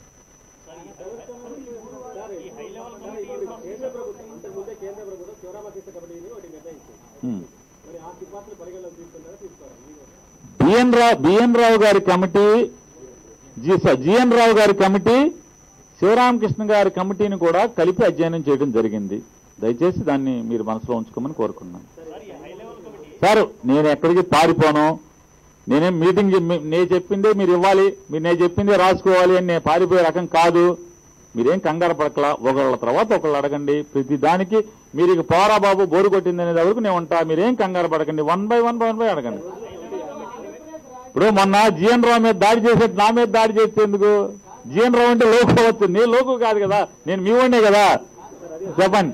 బిఎన్ రావు బిఎన్ రావు గారి కమిటీ జిఎన్ రావు గారి కమిటీ శివరామకృష్ణ గారి కమిటీని కూడా కలిపి అధ్యయనం చేయడం జరిగింది. దయచేసి దాన్ని మీరు మనసులో ఉంచుకోమని కోరుకున్నాను. సార్ నేను ఎక్కడికి పారిపోను, నేనేం మీటింగ్ నేను చెప్పిందే మీరు ఇవ్వాలి, మీరు నేను చెప్పిందే రాసుకోవాలి అని నేను పారిపోయే రకం కాదు. మీరేం కంగారు పడకలా, ఒకళ్ళ తర్వాత ఒకళ్ళు అడగండి. ప్రతి దానికి మీరు ఇక పోరా బాబు బోరు కొట్టింది అనేది వరకు నేను ఉంటా. మీరేం కంగారు పడకండి, one by one by one by అడగండి. ఇప్పుడు మొన్న జిఎన్ రావు మీద దాడి చేసే నా మీద దాడి చేసేందుకు? జిఎన్ రావు అంటే లోకు అవ్వచ్చు, నేను లోకు కాదు కదా, నేను మీ వాడినే కదా. చెప్పండి.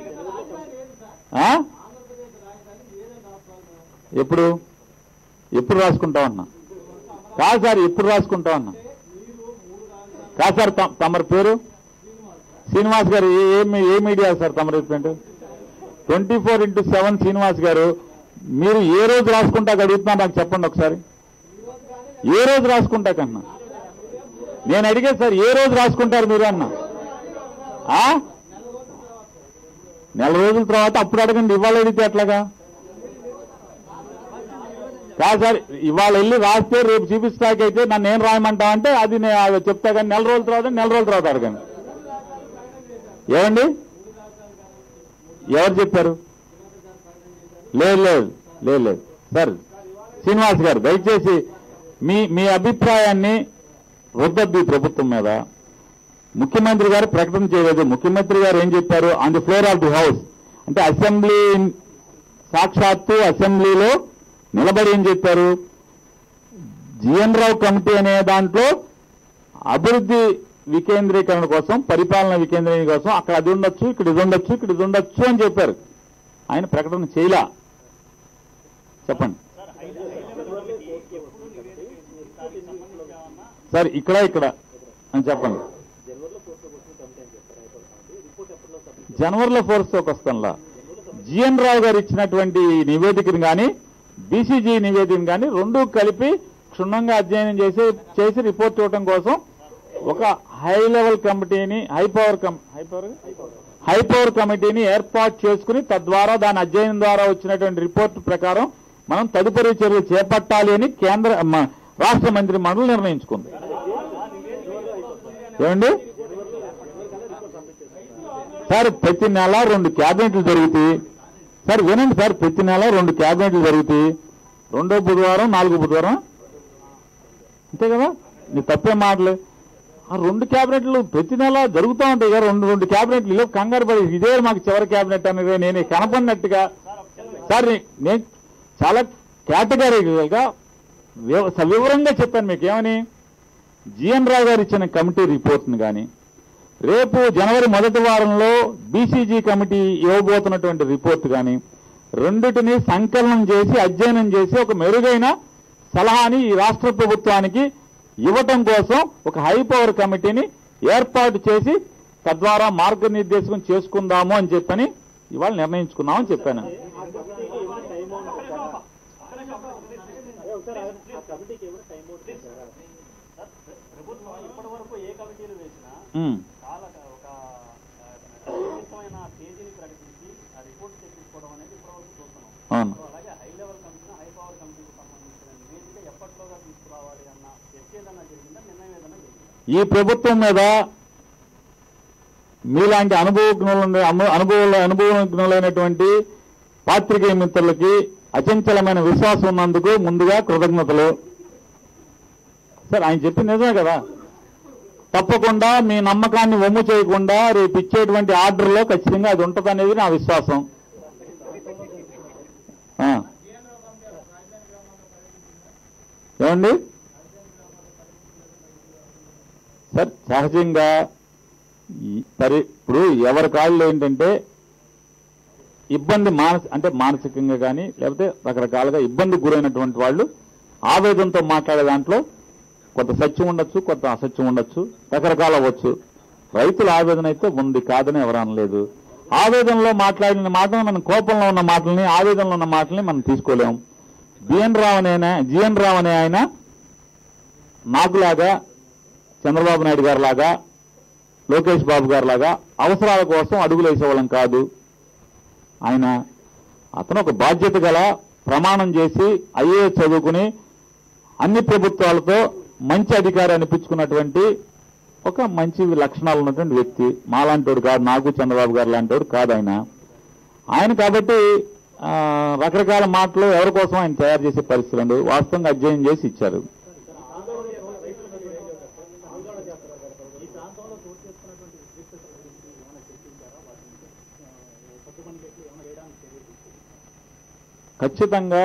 ఎప్పుడు ఎప్పుడు రాసుకుంటా ఉన్నా? కాదు సార్, ఎప్పుడు రాసుకుంటా ఉన్నా కాదు సార్. తమరి పేరు శ్రీనివాస్ గారు, ఏ ఏ మీడియా సార్ తమరు చెప్పండి? Twenty four into seven Srinivas garu, మీరు ఏ రోజు రాసుకుంటా అడుగుతున్నా నాకు చెప్పండి ఒకసారి. ఏ రోజు రాసుకుంటా కన్నా నేను అడిగే సార్, ఏ రోజు రాసుకుంటారు మీరు అన్నా? నెల రోజుల తర్వాత అప్పుడు అడగండి, ఇవాళ అడిగితే ఎట్లాగా? కాదు సార్, ఇవాళ వెళ్ళి రాస్తే రేపు చూపిస్తాకైతే నన్ను ఏం రాయమంటా అంటే అది నేను చెప్తా, కానీ నెల రోజుల తర్వాత నెల రోజుల తర్వాత అడగండి. ఏమండి ఎవరు చెప్పారు? లేదు లేదు లేదు లేదు సార్. శ్రీనివాస్ గారు దయచేసి మీ మీ అభిప్రాయాన్ని రుద్దద్దు ఈ ప్రభుత్వం మీద. ముఖ్యమంత్రి గారు ప్రకటన చేయలేదు. ముఖ్యమంత్రి గారు ఏం చెప్పారు? On the floor of the house అంటే అసెంబ్లీ, సాక్షాత్తు అసెంబ్లీలో నిలబడి ఏం చెప్పారు? జిఎన్ రావు కమిటీ అనే దాంట్లో అభివృద్ధి వికేంద్రీకరణ కోసం, పరిపాలన వికేంద్రీకరణ కోసం అక్కడ అది ఉండొచ్చు, ఇక్కడ ఇది ఉండొచ్చు, ఇక్కడ ఇది ఉండొచ్చు అని చెప్పారు. ఆయన ప్రకటన చేయలా. చెప్పండి సార్. ఇక్కడ ఇక్కడ అని చెప్పండి. జనవరిలో ఫోర్స్లోకి వస్తాంలా. జిఎన్ రావు గారు ఇచ్చినటువంటి నివేదికను కానీ బీసీజీ నివేదికను కానీ రెండు కలిపి క్షుణ్ణంగా అధ్యయనం చేసి చేసి రిపోర్ట్ ఇవ్వడం కోసం ఒక హై లెవెల్ కమిటీని, high power high power high power కమిటీని ఏర్పాటు చేసుకుని తద్వారా దాని అధ్యయనం ద్వారా వచ్చినటువంటి రిపోర్టు ప్రకారం మనం తదుపరి చర్యలు చేపట్టాలి అని కేంద్ర రాష్ట్ర మంత్రి మండలి నిర్ణయించుకుంది. ఏమండి సార్, ప్రతి నెల రెండు క్యాబినెట్లు జరుగుతాయి సార్. వినండి సార్, ప్రతి నెల రెండు క్యాబినెట్లు జరుగుతాయి. రెండో బుధవారం, నాలుగో బుధవారం, అంతే కదా? నీ తప్పే మాటలే. ఆ రెండు క్యాబినెట్లు ప్రతి నెల జరుగుతూ ఉంటాయి కదా. రెండు రెండు క్యాబినెట్లు ఇలా కంగారు పడి ఇదే మాకు చివరి క్యాబినెట్ అనేది నేను కనపడినట్టుగా సార్ నేను చాలా కేటగిరీగా వివరంగా చెప్పాను మీకు. ఏమని? జిఎన్ రావు గారు ఇచ్చిన కమిటీ రిపోర్ట్ని కానీ, రేపు జనవరి మొదటి వారంలో బీసీజీ కమిటీ ఇవ్వబోతున్నటువంటి రిపోర్ట్ కానీ, రెండిటిని సంకలనం చేసి అధ్యయనం చేసి ఒక మెరుగైన సలహాని ఈ రాష్ట్ర ప్రభుత్వానికి ఇవ్వటం కోసం ఒక హై పవర్ కమిటీని ఏర్పాటు చేసి తద్వారా మార్గనిర్దేశం చేసుకుందాము అని చెప్పని ఇవాళ నిర్ణయించుకున్నామని చెప్పాను. అవును. ఈ ప్రభుత్వం మీద మీలాంటి అనుభవజ్ఞులు అనుభవ అనుభవజ్ఞులైనటువంటి పాత్రికేయ మిత్రులకి అచంచలమైన విశ్వాసం ఉన్నందుకు ముందుగా కృతజ్ఞతలు. సార్ ఆయన చెప్పింది నిజమే కదా. తప్పకుండా మీ నమ్మకాన్ని వమ్ము చేయకుండా రేపు ఇచ్చేటువంటి ఆర్డర్లో ఖచ్చితంగా అది ఉంటుంది అనేది నా విశ్వాసం. ఏమండి సార్ సహజంగా పరి ఇప్పుడు ఎవరి కాళ్ళు ఏంటంటే ఇబ్బంది మానసి అంటే మానసికంగా కానీ లేకపోతే రకరకాలుగా ఇబ్బందికి గురైనటువంటి వాళ్ళు ఆవేదనతో మాట్లాడే దాంట్లో కొంత సత్యం ఉండొచ్చు, కొంత అసత్యం ఉండొచ్చు, రకరకాలు అవ్వచ్చు. రైతుల ఆవేదన అయితే ఉంది, కాదని ఎవరు అనలేదు. ఆవేదనలో మాట్లాడిన మాటలు మనం కోపంలో ఉన్న మాటల్ని, ఆవేదనలో ఉన్న మాటల్ని మనం తీసుకోలేము. బిఎన్ రావు అనే జిఎన్ రావు అనే ఆయన నాకులాగా, చంద్రబాబు నాయుడు గారు లాగా, లోకేష్ బాబు గారు లాగా అవసరాల కోసం అడుగులు వేసేవాళ్ళం కాదు. ఆయన అతను ఒక బాధ్యత గల ప్రమాణం చేసి ఐఏఎస్ చదువుకుని అన్ని ప్రభుత్వాలతో మంచి అధికారి అనిపించుకున్నటువంటి ఒక మంచి లక్షణాలు ఉన్నటువంటి వ్యక్తి. మాలాంటోడు కాదు, నాకు చంద్రబాబు గారు లాంటోడు కాదు ఆయన. ఆయన కాబట్టి రకరకాల మాటలు ఎవరి కోసం ఆయన తయారు చేసే పరిస్థితులు వాస్తవంగా అధ్యయనం చేసి ఇచ్చారు. ఖచ్చితంగా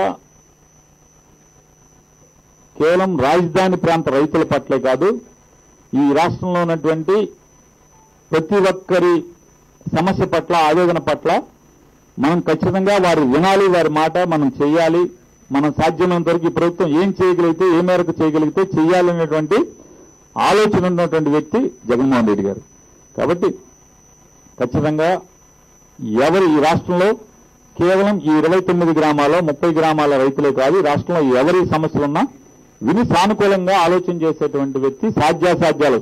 కేవలం రాజధాని ప్రాంత రైతుల పట్లే కాదు, ఈ రాష్ట్రంలో ఉన్నటువంటి ప్రతి ఒక్కరి సమస్య పట్ల, ఆవేదన పట్ల మనం ఖచ్చితంగా వారు వినాలి, వారి మాట మనం చేయాలి. మనం సాధ్యమైనంత వరకు ఈ ప్రభుత్వం ఏం చేయగలిగితే, ఏ మేరకు చేయగలిగితే చేయాలనేటువంటి ఆలోచన ఉన్నటువంటి వ్యక్తి జగన్మోహన్ రెడ్డి గారు. కాబట్టి ఖచ్చితంగా ఎవరు ఈ రాష్ట్రంలో కేవలం ఈ ఇరవై తొమ్మిది గ్రామాల్లో ముప్పై గ్రామాల రైతులే కాదు, రాష్ట్రంలో ఎవరి సమస్యలున్నా విని సానుకూలంగా ఆలోచన చేసేటువంటి వ్యక్తి, సాధ్యాసాధ్యాలు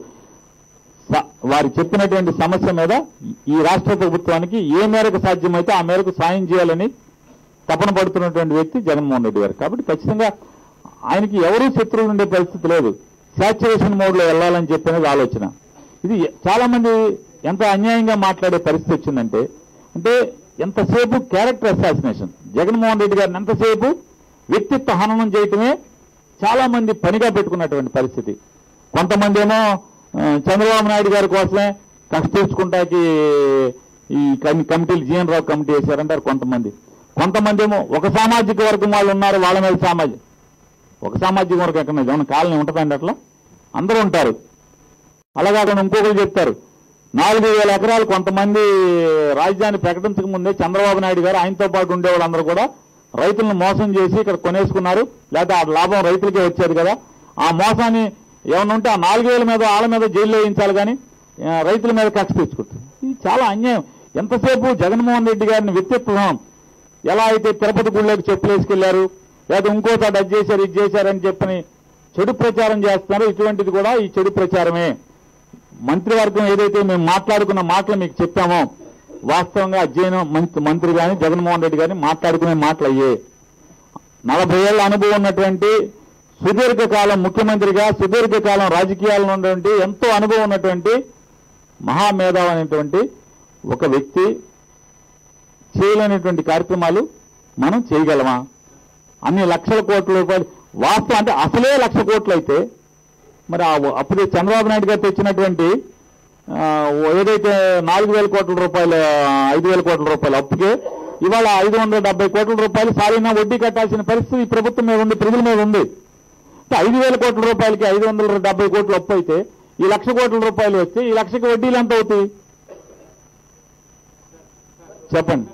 వారు చెప్పినటువంటి సమస్య మీద ఈ రాష్ట్ర ప్రభుత్వానికి ఏ మేరకు సాధ్యమైతే ఆ మేరకు సాయం చేయాలని తపన పడుతున్నటువంటి వ్యక్తి జగన్మోహన్ రెడ్డి గారు. కాబట్టి ఖచ్చితంగా ఆయనకి ఎవరూ శత్రువులు ఉండే పరిస్థితి లేదు. శాచ్యురేషన్ మోడ్ లో వెళ్లాలని చెప్పినది ఆలోచన. ఇది చాలా మంది ఎంత అన్యాయంగా మాట్లాడే పరిస్థితి వచ్చిందంటే, అంటే ఎంతసేపు క్యారెక్టర్ అసాసినేషన్, జగన్మోహన్ రెడ్డి గారిని ఎంతసేపు వ్యక్తిత్వ హననం చేయటమే చాలా మంది పనిగా పెట్టుకున్నటువంటి పరిస్థితి. కొంతమంది ఏమో చంద్రబాబు నాయుడు గారి కోసమే కష్ట తీర్చుకుంటాకి ఈ కమిటీలు జిఎన్ రావు కమిటీ వేశారంటారు కొంతమంది. కొంతమంది ఏమో ఒక సామాజిక వర్గం వాళ్ళు ఉన్నారు, వాళ్ళ మీద సామాజిక ఒక సామాజిక వర్గం ఎక్కడ ఏమన్నా కాలనీ ఉంటుందండి, అట్లా అందరూ ఉంటారు. అలా కాకుండా ఇంకొకరు చెప్తారు, నాలుగు వేల ఎకరాలు కొంతమంది రాజధాని ప్రకటించక ముందే చంద్రబాబు నాయుడు గారు ఆయనతో పాటు ఉండే వాళ్ళందరూ కూడా రైతులను మోసం చేసి ఇక్కడ కొనేసుకున్నారు, లేదా ఆ లాభం రైతులకే వచ్చేది కదా, ఆ మోసాన్ని ఏమన్నా ఉంటే ఆ నాలుగు వేల మీద వాళ్ళ మీద జైల్లో వేయించాలి కానీ రైతుల మీద కక్ష తెచ్చుకుంటారు. ఇది చాలా అన్యాయం. ఎంతసేపు జగన్మోహన్ రెడ్డి గారిని వ్యక్తిత్వం ఎలా అయితే తిరుపతి గుళ్ళోకి చెప్పులు వేసుకెళ్లారు, లేదా ఇంకో చోట అది చేశారు ఇది చేశారని చెప్పని చెడు ప్రచారం చేస్తున్నారు. ఇటువంటిది కూడా ఈ చెడు ప్రచారమే. మంత్రివర్గం ఏదైతే మేము మాట్లాడుకున్న మాటలు మీకు చెప్పామో వాస్తవంగా అధ్యయనం మంత్రి కానీ జగన్మోహన్ రెడ్డి గారిని మాట్లాడుకునే మాటలు అయ్యే. నలభై ఏళ్ల అనుభవం ఉన్నటువంటి, సుదీర్ఘకాలం ముఖ్యమంత్రిగా, సుదీర్ఘకాలం రాజకీయాల్లో ఉన్నటువంటి, ఎంతో అనుభవం ఉన్నటువంటి మహామేధావి అనేటువంటి ఒక వ్యక్తి చేయలేనటువంటి కార్యక్రమాలు మనం చేయగలమా? అన్ని లక్షల కోట్ల రూపాయలు వాస్తవం అంటే అసలే లక్ష కోట్లు అయితే మరి అప్పుడు చంద్రబాబు నాయుడు గారు తెచ్చినటువంటి ఏదైతే నాలుగు వేల కోట్ల రూపాయలు ఐదు వేల కోట్ల రూపాయలు అప్పుకే ఇవాళ ఐదు వందల డెబ్బై కోట్ల రూపాయలు సారైనా వడ్డీ కట్టాల్సిన పరిస్థితి ఈ ప్రభుత్వం మీద ఉంది, ప్రజల మీద ఉంది. ఐదు వేల కోట్ల రూపాయలకి ఐదు వందల డెబ్బై కోట్లు అప్పు అయితే ఈ లక్ష కోట్ల రూపాయలు వస్తే ఈ లక్షకి వడ్డీలు ఎంత అవుతాయి చెప్పండి.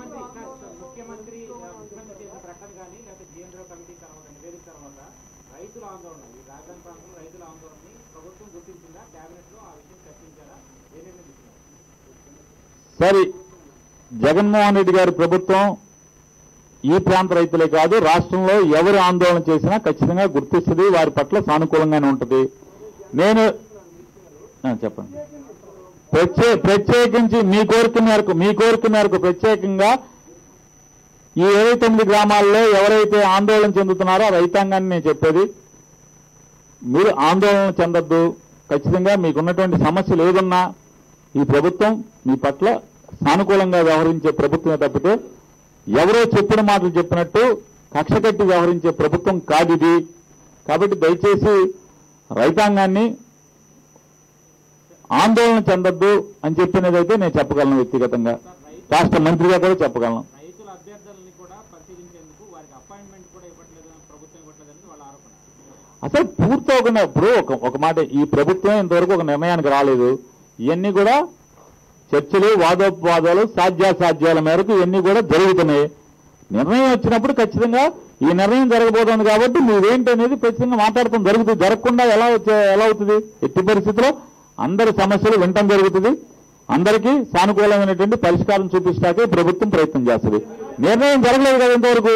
సరే, జగన్మోహన్ రెడ్డి గారి ప్రభుత్వం ఈ ప్రాంత రైతులే కాదు రాష్ట్రంలో ఎవరు ఆందోళన చేసినా ఖచ్చితంగా గుర్తిస్తుంది, వారి పట్ల సానుకూలంగానే ఉంటుంది. నేను చెప్పండి ప్రత్యే ప్రత్యేకించి మీ కోరిక మేరకు మీ కోరిక మేరకు ప్రత్యేకంగా ఈ ఇరవై తొమ్మిది గ్రామాల్లో ఎవరైతే ఆందోళన చెందుతున్నారో ఆ రైతాంగాన్ని నేను చెప్పేది, మీరు ఆందోళన చెందొద్దు. ఖచ్చితంగా మీకున్నటువంటి సమస్యలు ఏదున్నా ఈ ప్రభుత్వం మీ పట్ల సానుకూలంగా వ్యవహరించే ప్రభుత్వమే తప్పితే ఎవరో చెప్పిన మాటలు చెప్పినట్టు కక్ష కట్టి వ్యవహరించే ప్రభుత్వం కాదు ఇది. కాబట్టి దయచేసి రైతాంగాన్ని ఆందోళన చెందొద్దు అని చెప్పినదైతే నేను చెప్పగలను, వ్యక్తిగతంగా రాష్ట్ర మంత్రిగా కూడా చెప్పగలను. అసలు పూర్తవకుండా ఇప్పుడు ఒక ఒక మాట, ఈ ప్రభుత్వం ఇంతవరకు ఒక నిర్ణయానికి రాలేదు. ఇవన్నీ కూడా చర్చలు, వాదోపవాదాలు, సాధ్యాసాధ్యాల మేరకు ఇవన్నీ కూడా జరుగుతున్నాయి. నిర్ణయం వచ్చినప్పుడు ఖచ్చితంగా ఈ నిర్ణయం జరగబోతోంది కాబట్టి మీరేంటి అనేది ఖచ్చితంగా మాట్లాడటం జరుగుతుంది. జరగకుండా ఎలా వచ్చే ఎలా అవుతుంది? ఎట్టి పరిస్థితిలో అందరి సమస్యలు వినటం జరుగుతుంది. అందరికీ సానుకూలమైనటువంటి పరిష్కారం చూపించడానికి ప్రభుత్వం ప్రయత్నం చేస్తుంది. నిర్ణయం జరగలేదు కదా ఇంతవరకు.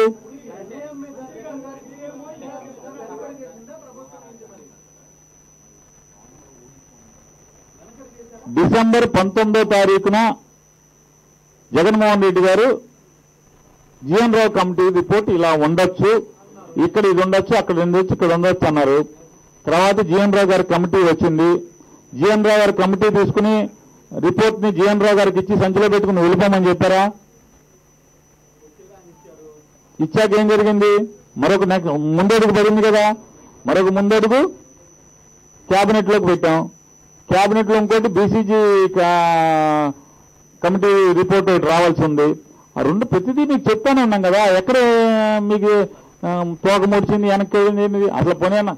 డిసెంబర్ పంతొమ్మిదో తారీఖున జగన్మోహన్ రెడ్డి గారు జీఎన్ రావు కమిటీ రిపోర్ట్ ఇలా ఉండొచ్చు, ఇక్కడ ఇది ఉండొచ్చు, అక్కడ ఉండొచ్చు, ఇక్కడ ఉండొచ్చు అన్నారు. తర్వాత జీఎన్ రావు గారి కమిటీ వచ్చింది. జీఎన్ రావు గారి కమిటీ తీసుకుని రిపోర్ట్ ని జీఎన్ రావు గారికి ఇచ్చి సంచిలో పెట్టుకుని వెళ్ళిపోమని చెప్పారా? ఇచ్చాక ఏం జరిగింది? మరొక ముందడుగు పడింది కదా, మరొక ముందడుగు క్యాబినెట్ లోకి పెట్టాం. క్యాబినెట్ లో ఇంకోటి బీసీజీ కమిటీ రిపోర్ట్ ఒకటి రావాల్సి ఉంది. ఆ రెండు ప్రతిదీ మీకు చెప్తానే ఉన్నాం కదా. ఎక్కడ మీకు తోక ముడిచింది, వెనక్కి వెళ్ళింది, అసలు పోనేనా?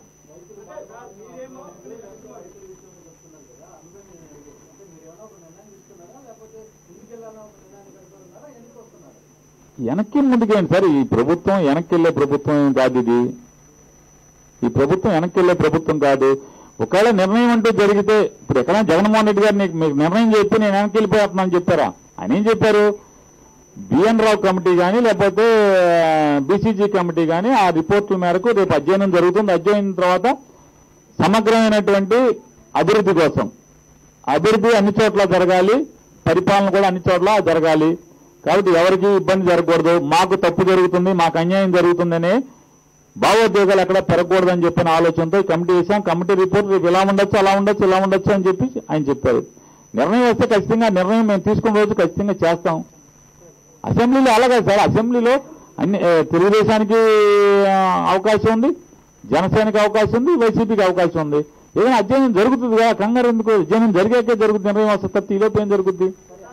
వెనక్కి ముందుకేంటి సార్? ఈ ప్రభుత్వం వెనక్కి వెళ్ళే ప్రభుత్వం కాదు ఇది. ఈ ప్రభుత్వం వెనక్కి వెళ్ళే ప్రభుత్వం కాదు. ఒకవేళ నిర్ణయం అంటూ జరిగితే, ఇప్పుడు ఎక్కడైనా జగన్మోహన్ రెడ్డి గారు నీకు మీకు నిర్ణయం చెప్తే నేను వెనక్కి వెళ్ళిపోతున్నాను చెప్పారా? ఆయన ఏం చెప్పారు? బిఎన్ రావు కమిటీ కానీ లేకపోతే బీసీజీ కమిటీ కానీ ఆ రిపోర్టుల మేరకు రేపు అధ్యయనం జరుగుతుంది. అధ్యయనం తర్వాత సమగ్రమైనటువంటి అభివృద్ధి కోసం, అభివృద్ధి అన్ని చోట్ల జరగాలి, పరిపాలన కూడా అన్ని చోట్ల జరగాలి. కాబట్టి ఎవరికి ఇబ్బంది జరగకూడదు, మాకు తప్పు జరుగుతుంది, మాకు అన్యాయం జరుగుతుందనే భావోద్వేగాలు ఎక్కడ పెరగకూడదని చెప్పిన ఆలోచనతో కమిటీ వేసాం. కమిటీ రిపోర్ట్ రేపు ఇలా ఉండొచ్చు, అలా ఉండొచ్చు, ఇలా ఉండొచ్చు అని చెప్పి ఆయన చెప్పారు. నిర్ణయం వస్తే ఖచ్చితంగా నిర్ణయం మేము తీసుకున్న రోజు ఖచ్చితంగా చేస్తాం. అసెంబ్లీలో అలాగే సార్, అసెంబ్లీలో అన్ని తెలుగుదేశానికి అవకాశం ఉంది, జనసేనకి అవకాశం ఉంది, వైసీపీకి అవకాశం ఉంది. ఏదైనా అధ్యయనం జరుగుతుంది కదా, కంగారు ఎందుకు? అధ్యయనం జరిగాకే జరుగుతుంది నిర్ణయం వస్తే తప్ప ఈలోపు ఏం జరుగుద్ది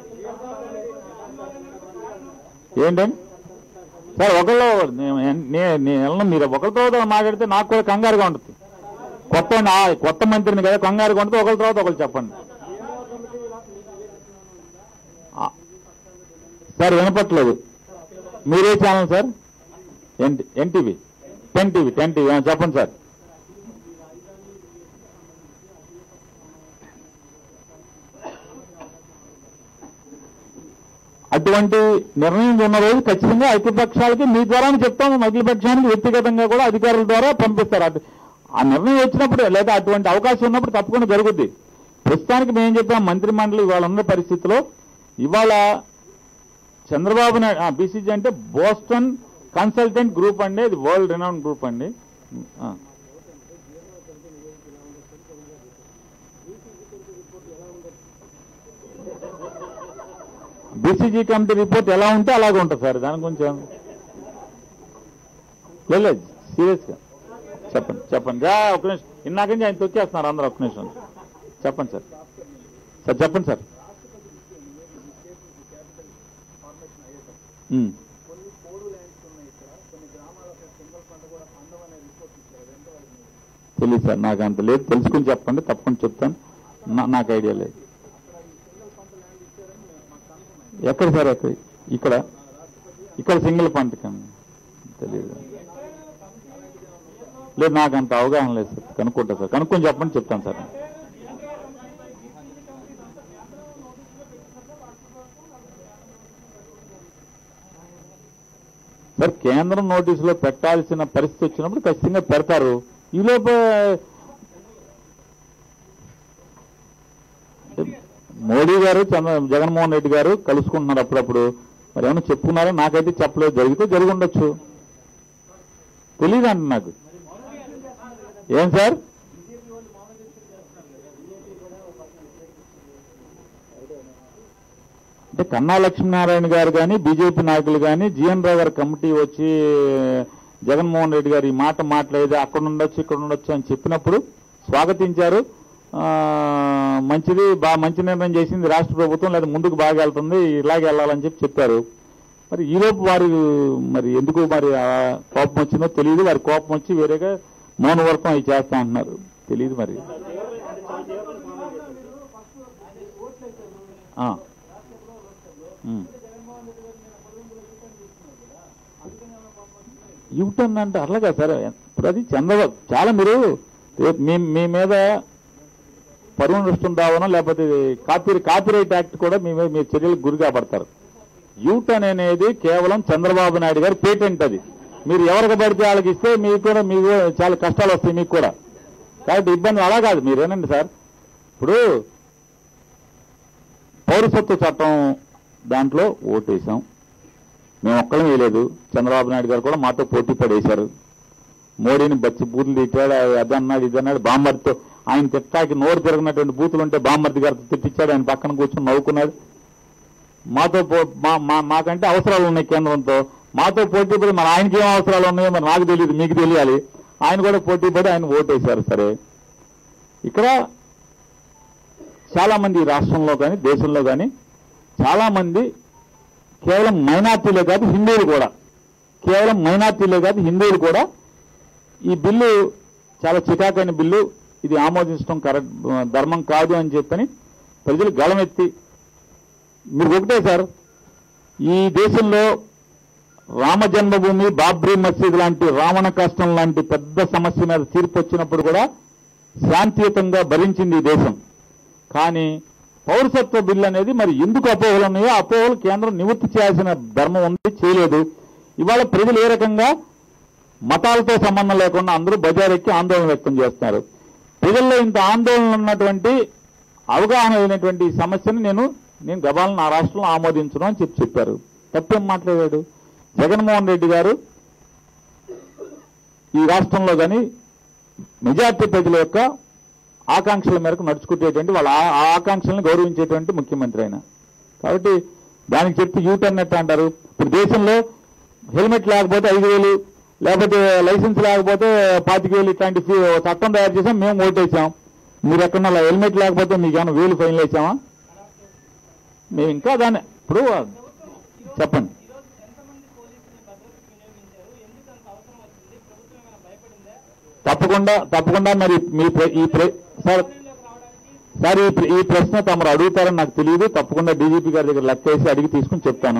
ఏంటండి సార్? ఒకళ్ళు నేను మీరు ఒకరి తర్వాత మాట్లాడితే నాకు కూడా కంగారుగా ఉంటుంది. కొత్త కొత్త మంత్రిని కదా, కంగారుగా ఉంటుంది. ఒకరి తర్వాత ఒకరు చెప్పండి సార్. వినపట్లేదు. మీరే channel sir? NTV, ten TV, ten TV చెప్పండి సార్. అటువంటి నిర్ణయం ఉన్న రోజు ఖచ్చితంగా ఐక్యపక్షాలకి మీ ద్వారానే చెప్తాము, అఖిలపక్షానికి వ్యక్తిగతంగా కూడా అధికారుల ద్వారా పంపిస్తారు. ఆ నిర్ణయం వచ్చినప్పుడు లేదా అటువంటి అవకాశం ఉన్నప్పుడు తప్పకుండా జరుగుద్ది. ప్రస్తుతానికి మేము చెప్పాం, మంత్రి మండలి ఇవాళ ఉన్న పరిస్థితిలో ఇవాళ చంద్రబాబు నాయుడు బీసీజీ అంటే బోస్టన్ కన్సల్టెంట్ గ్రూప్ అండి, అది వరల్డ్ రినౌండ్ గ్రూప్ అండి. బీసీజీ కమిటీ రిపోర్ట్ ఎలా ఉంటే అలాగే ఉంటుంది సార్. దాని గురించి లేదు, సీరియస్ గా చెప్పండి చెప్పండి. ఒక నిమిషం, ఇందాక నుంచి ఆయన తొక్కేస్తున్నారు అందరూ. ఒక నిమిషం చెప్పండి సార్. సార్ చెప్పండి సార్. తెలియదు సార్, నాకు అంత లేదు. తెలుసుకుని చెప్పండి, తప్పకుండా చెప్తాను. నాకు ఐడియా లేదు. ఎక్కడ సార్? ఎక్కడ? ఇక్కడ ఇక్కడ సింగిల్ పంట కన్నా తెలియదు. లేదు, నాకు అంత అవగాహన లేదు సార్. కనుక్కుంటా సార్, కనుక్కొని చెప్పండి, చెప్తాను సార్. సార్ కేంద్రం నోటీసులో పెట్టాల్సిన పరిస్థితి వచ్చినప్పుడు ఖచ్చితంగా పెడతారు. ఈలోపు మోడీ గారు చంద్ర జగన్మోహన్ రెడ్డి గారు కలుసుకుంటున్నారు అప్పుడప్పుడు. మరి ఏమైనా చెప్పుకున్నారో నాకైతే చెప్పలేదు. జరిగితే జరిగి ఉండొచ్చు, తెలియదు అంట నాకు. ఏం సార్? అంటే కన్నా లక్ష్మీనారాయణ గారు కానీ బీజేపీ నాయకులు కానీ జీఎన్ రావు గారి కమిటీ వచ్చి జగన్మోహన్ రెడ్డి గారు ఈ మాట మాట్లాడేది అక్కడ ఉండొచ్చు ఇక్కడ ఉండొచ్చు అని చెప్పినప్పుడు స్వాగతించారు. మంచిది, బాగా మంచి నిర్ణయం చేసింది రాష్ట్ర ప్రభుత్వం, లేదా ముందుకు బాగా వెళ్తుంది, ఇలాగే వెళ్ళాలని చెప్పి చెప్పారు. మరి ఈలోపు వారు మరి ఎందుకు మరి కోపం వచ్చిందో తెలియదు. వారి కోపం వచ్చి వేరేగా మౌనవర్తం అవి చేస్తా అంటున్నారు, తెలియదు మరి. యూటర్న్ అంటే అట్లాగా సార్. ఇప్పుడు అది చంద్రబాబు చాలా మీరు మీ మీ మీద పరువు నష్టం దావనం లేకపోతే కాపీ కాపీరైట్ యాక్ట్ కూడా మీ మీద మీ చర్యలకు గురి కాబడతారు. యూటర్న్ అనేది కేవలం చంద్రబాబు నాయుడు గారి పేటెంట్. అది మీరు ఎవరికి పడితే వాళ్ళకి ఇస్తే మీకు కూడా మీకు చాలా కష్టాలు వస్తాయి మీకు కూడా. కాబట్టి ఇబ్బంది అలా కాదు. మీరేనండి సార్, ఇప్పుడు పౌరసత్వ చట్టం దాంట్లో ఓటేసాం, మేము ఒక్కళ్ళం వేయలేదు. చంద్రబాబు నాయుడు గారు కూడా మాతో పోటీ పడేశారు. మోడీని బచ్చి బూతులు తిట్టాడు, అదన్నాడు ఇదన్నాడు. బామ్మర్దితో ఆయన తిట్టాకి నోరు తిరగనటువంటి బూతులు ఉంటే బామ్మర్ది గారితో తిట్టించాడు. ఆయన పక్కన కూర్చొని నవ్వుకున్నాడు. మాతో మాకంటే అవసరాలు ఉన్నాయి కేంద్రంతో, మాతో పోటీ పడి మరి ఆయనకి ఏం అవసరాలు ఉన్నాయో మరి నాకు తెలియదు, మీకు తెలియాలి. ఆయన కూడా పోటీ పడి ఆయన ఓటేశారు. సరే, ఇక్కడ చాలా మంది రాష్ట్రంలో కానీ దేశంలో కానీ చాలా మంది కేవలం మైనార్టీలే కాదు హిందువులు కూడా కేవలం మైనార్టీలే కాదు హిందువులు కూడా ఈ బిల్లు చాలా చికాకైన బిల్లు, ఇది ఆమోదించడం కరెక్ట్ ధర్మం కాదు అని చెప్పని ప్రజలు గళమెత్తి, మీరు ఒకటే సార్, ఈ దేశంలో రామ జన్మభూమి బాబ్రీ మసీద్ లాంటి రావణ కష్టం లాంటి పెద్ద సమస్య మీద తీర్పు వచ్చినప్పుడు కూడా శాంతియుతంగా భరించింది ఈ దేశం. కానీ పౌరసత్వ బిల్లు అనేది మరి ఎందుకు అపోహలు ఉన్నాయో అపోహలు కేంద్రం నివృత్తి చేయాల్సిన ధర్మం ఉంది, చేయలేదు. ఇవాళ ప్రజలు ఏ రకంగా మతాలతో సంబంధం లేకుండా అందరూ బజారెక్కి ఆందోళన వ్యక్తం చేస్తున్నారు. ప్రజల్లో ఇంత ఆందోళన ఉన్నటువంటి అవగాహన అయినటువంటి సమస్యను నేను నేను గబాలను నా రాష్ట్రంలో ఆమోదించడం అని చెప్పి చెప్పారు. తప్పేం మాట్లాడాడు జగన్మోహన్ రెడ్డి గారు? ఈ రాష్ట్రంలో కానీ మెజార్టీ ప్రజల యొక్క ఆకాంక్షల మేరకు నడుచుకునేటువంటి వాళ్ళ ఆ ఆకాంక్షలను గౌరవించేటువంటి ముఖ్యమంత్రి అయినా. కాబట్టి దానికి చెప్పి యూటర్న్ ఎట్లా అంటారు? ఇప్పుడు దేశంలో హెల్మెట్ లేకపోతే ఐదు వేలు లేకపోతే లైసెన్స్ లేకపోతే పాతిక వేలు ఇట్లాంటి చట్టం తయారు చేసాం, మేము ఓటేసాం. మీరు ఎక్కడన్నా హెల్మెట్ లేకపోతే మీకు ఏమైనా వేలు ఫైన్ వేసామా? మేము ఇంకా దాన్ని ఇప్పుడు చెప్పండి. తప్పకుండా తప్పకుండా మరి మీ ఈ సార్ సార్ ఈ ప్రశ్న తమరు అడుగుతారని నాకు తెలియదు. తప్పకుండా డీజీపీ గారి దగ్గర లెక్క వేసి అడిగి తీసుకుని చెప్తాను.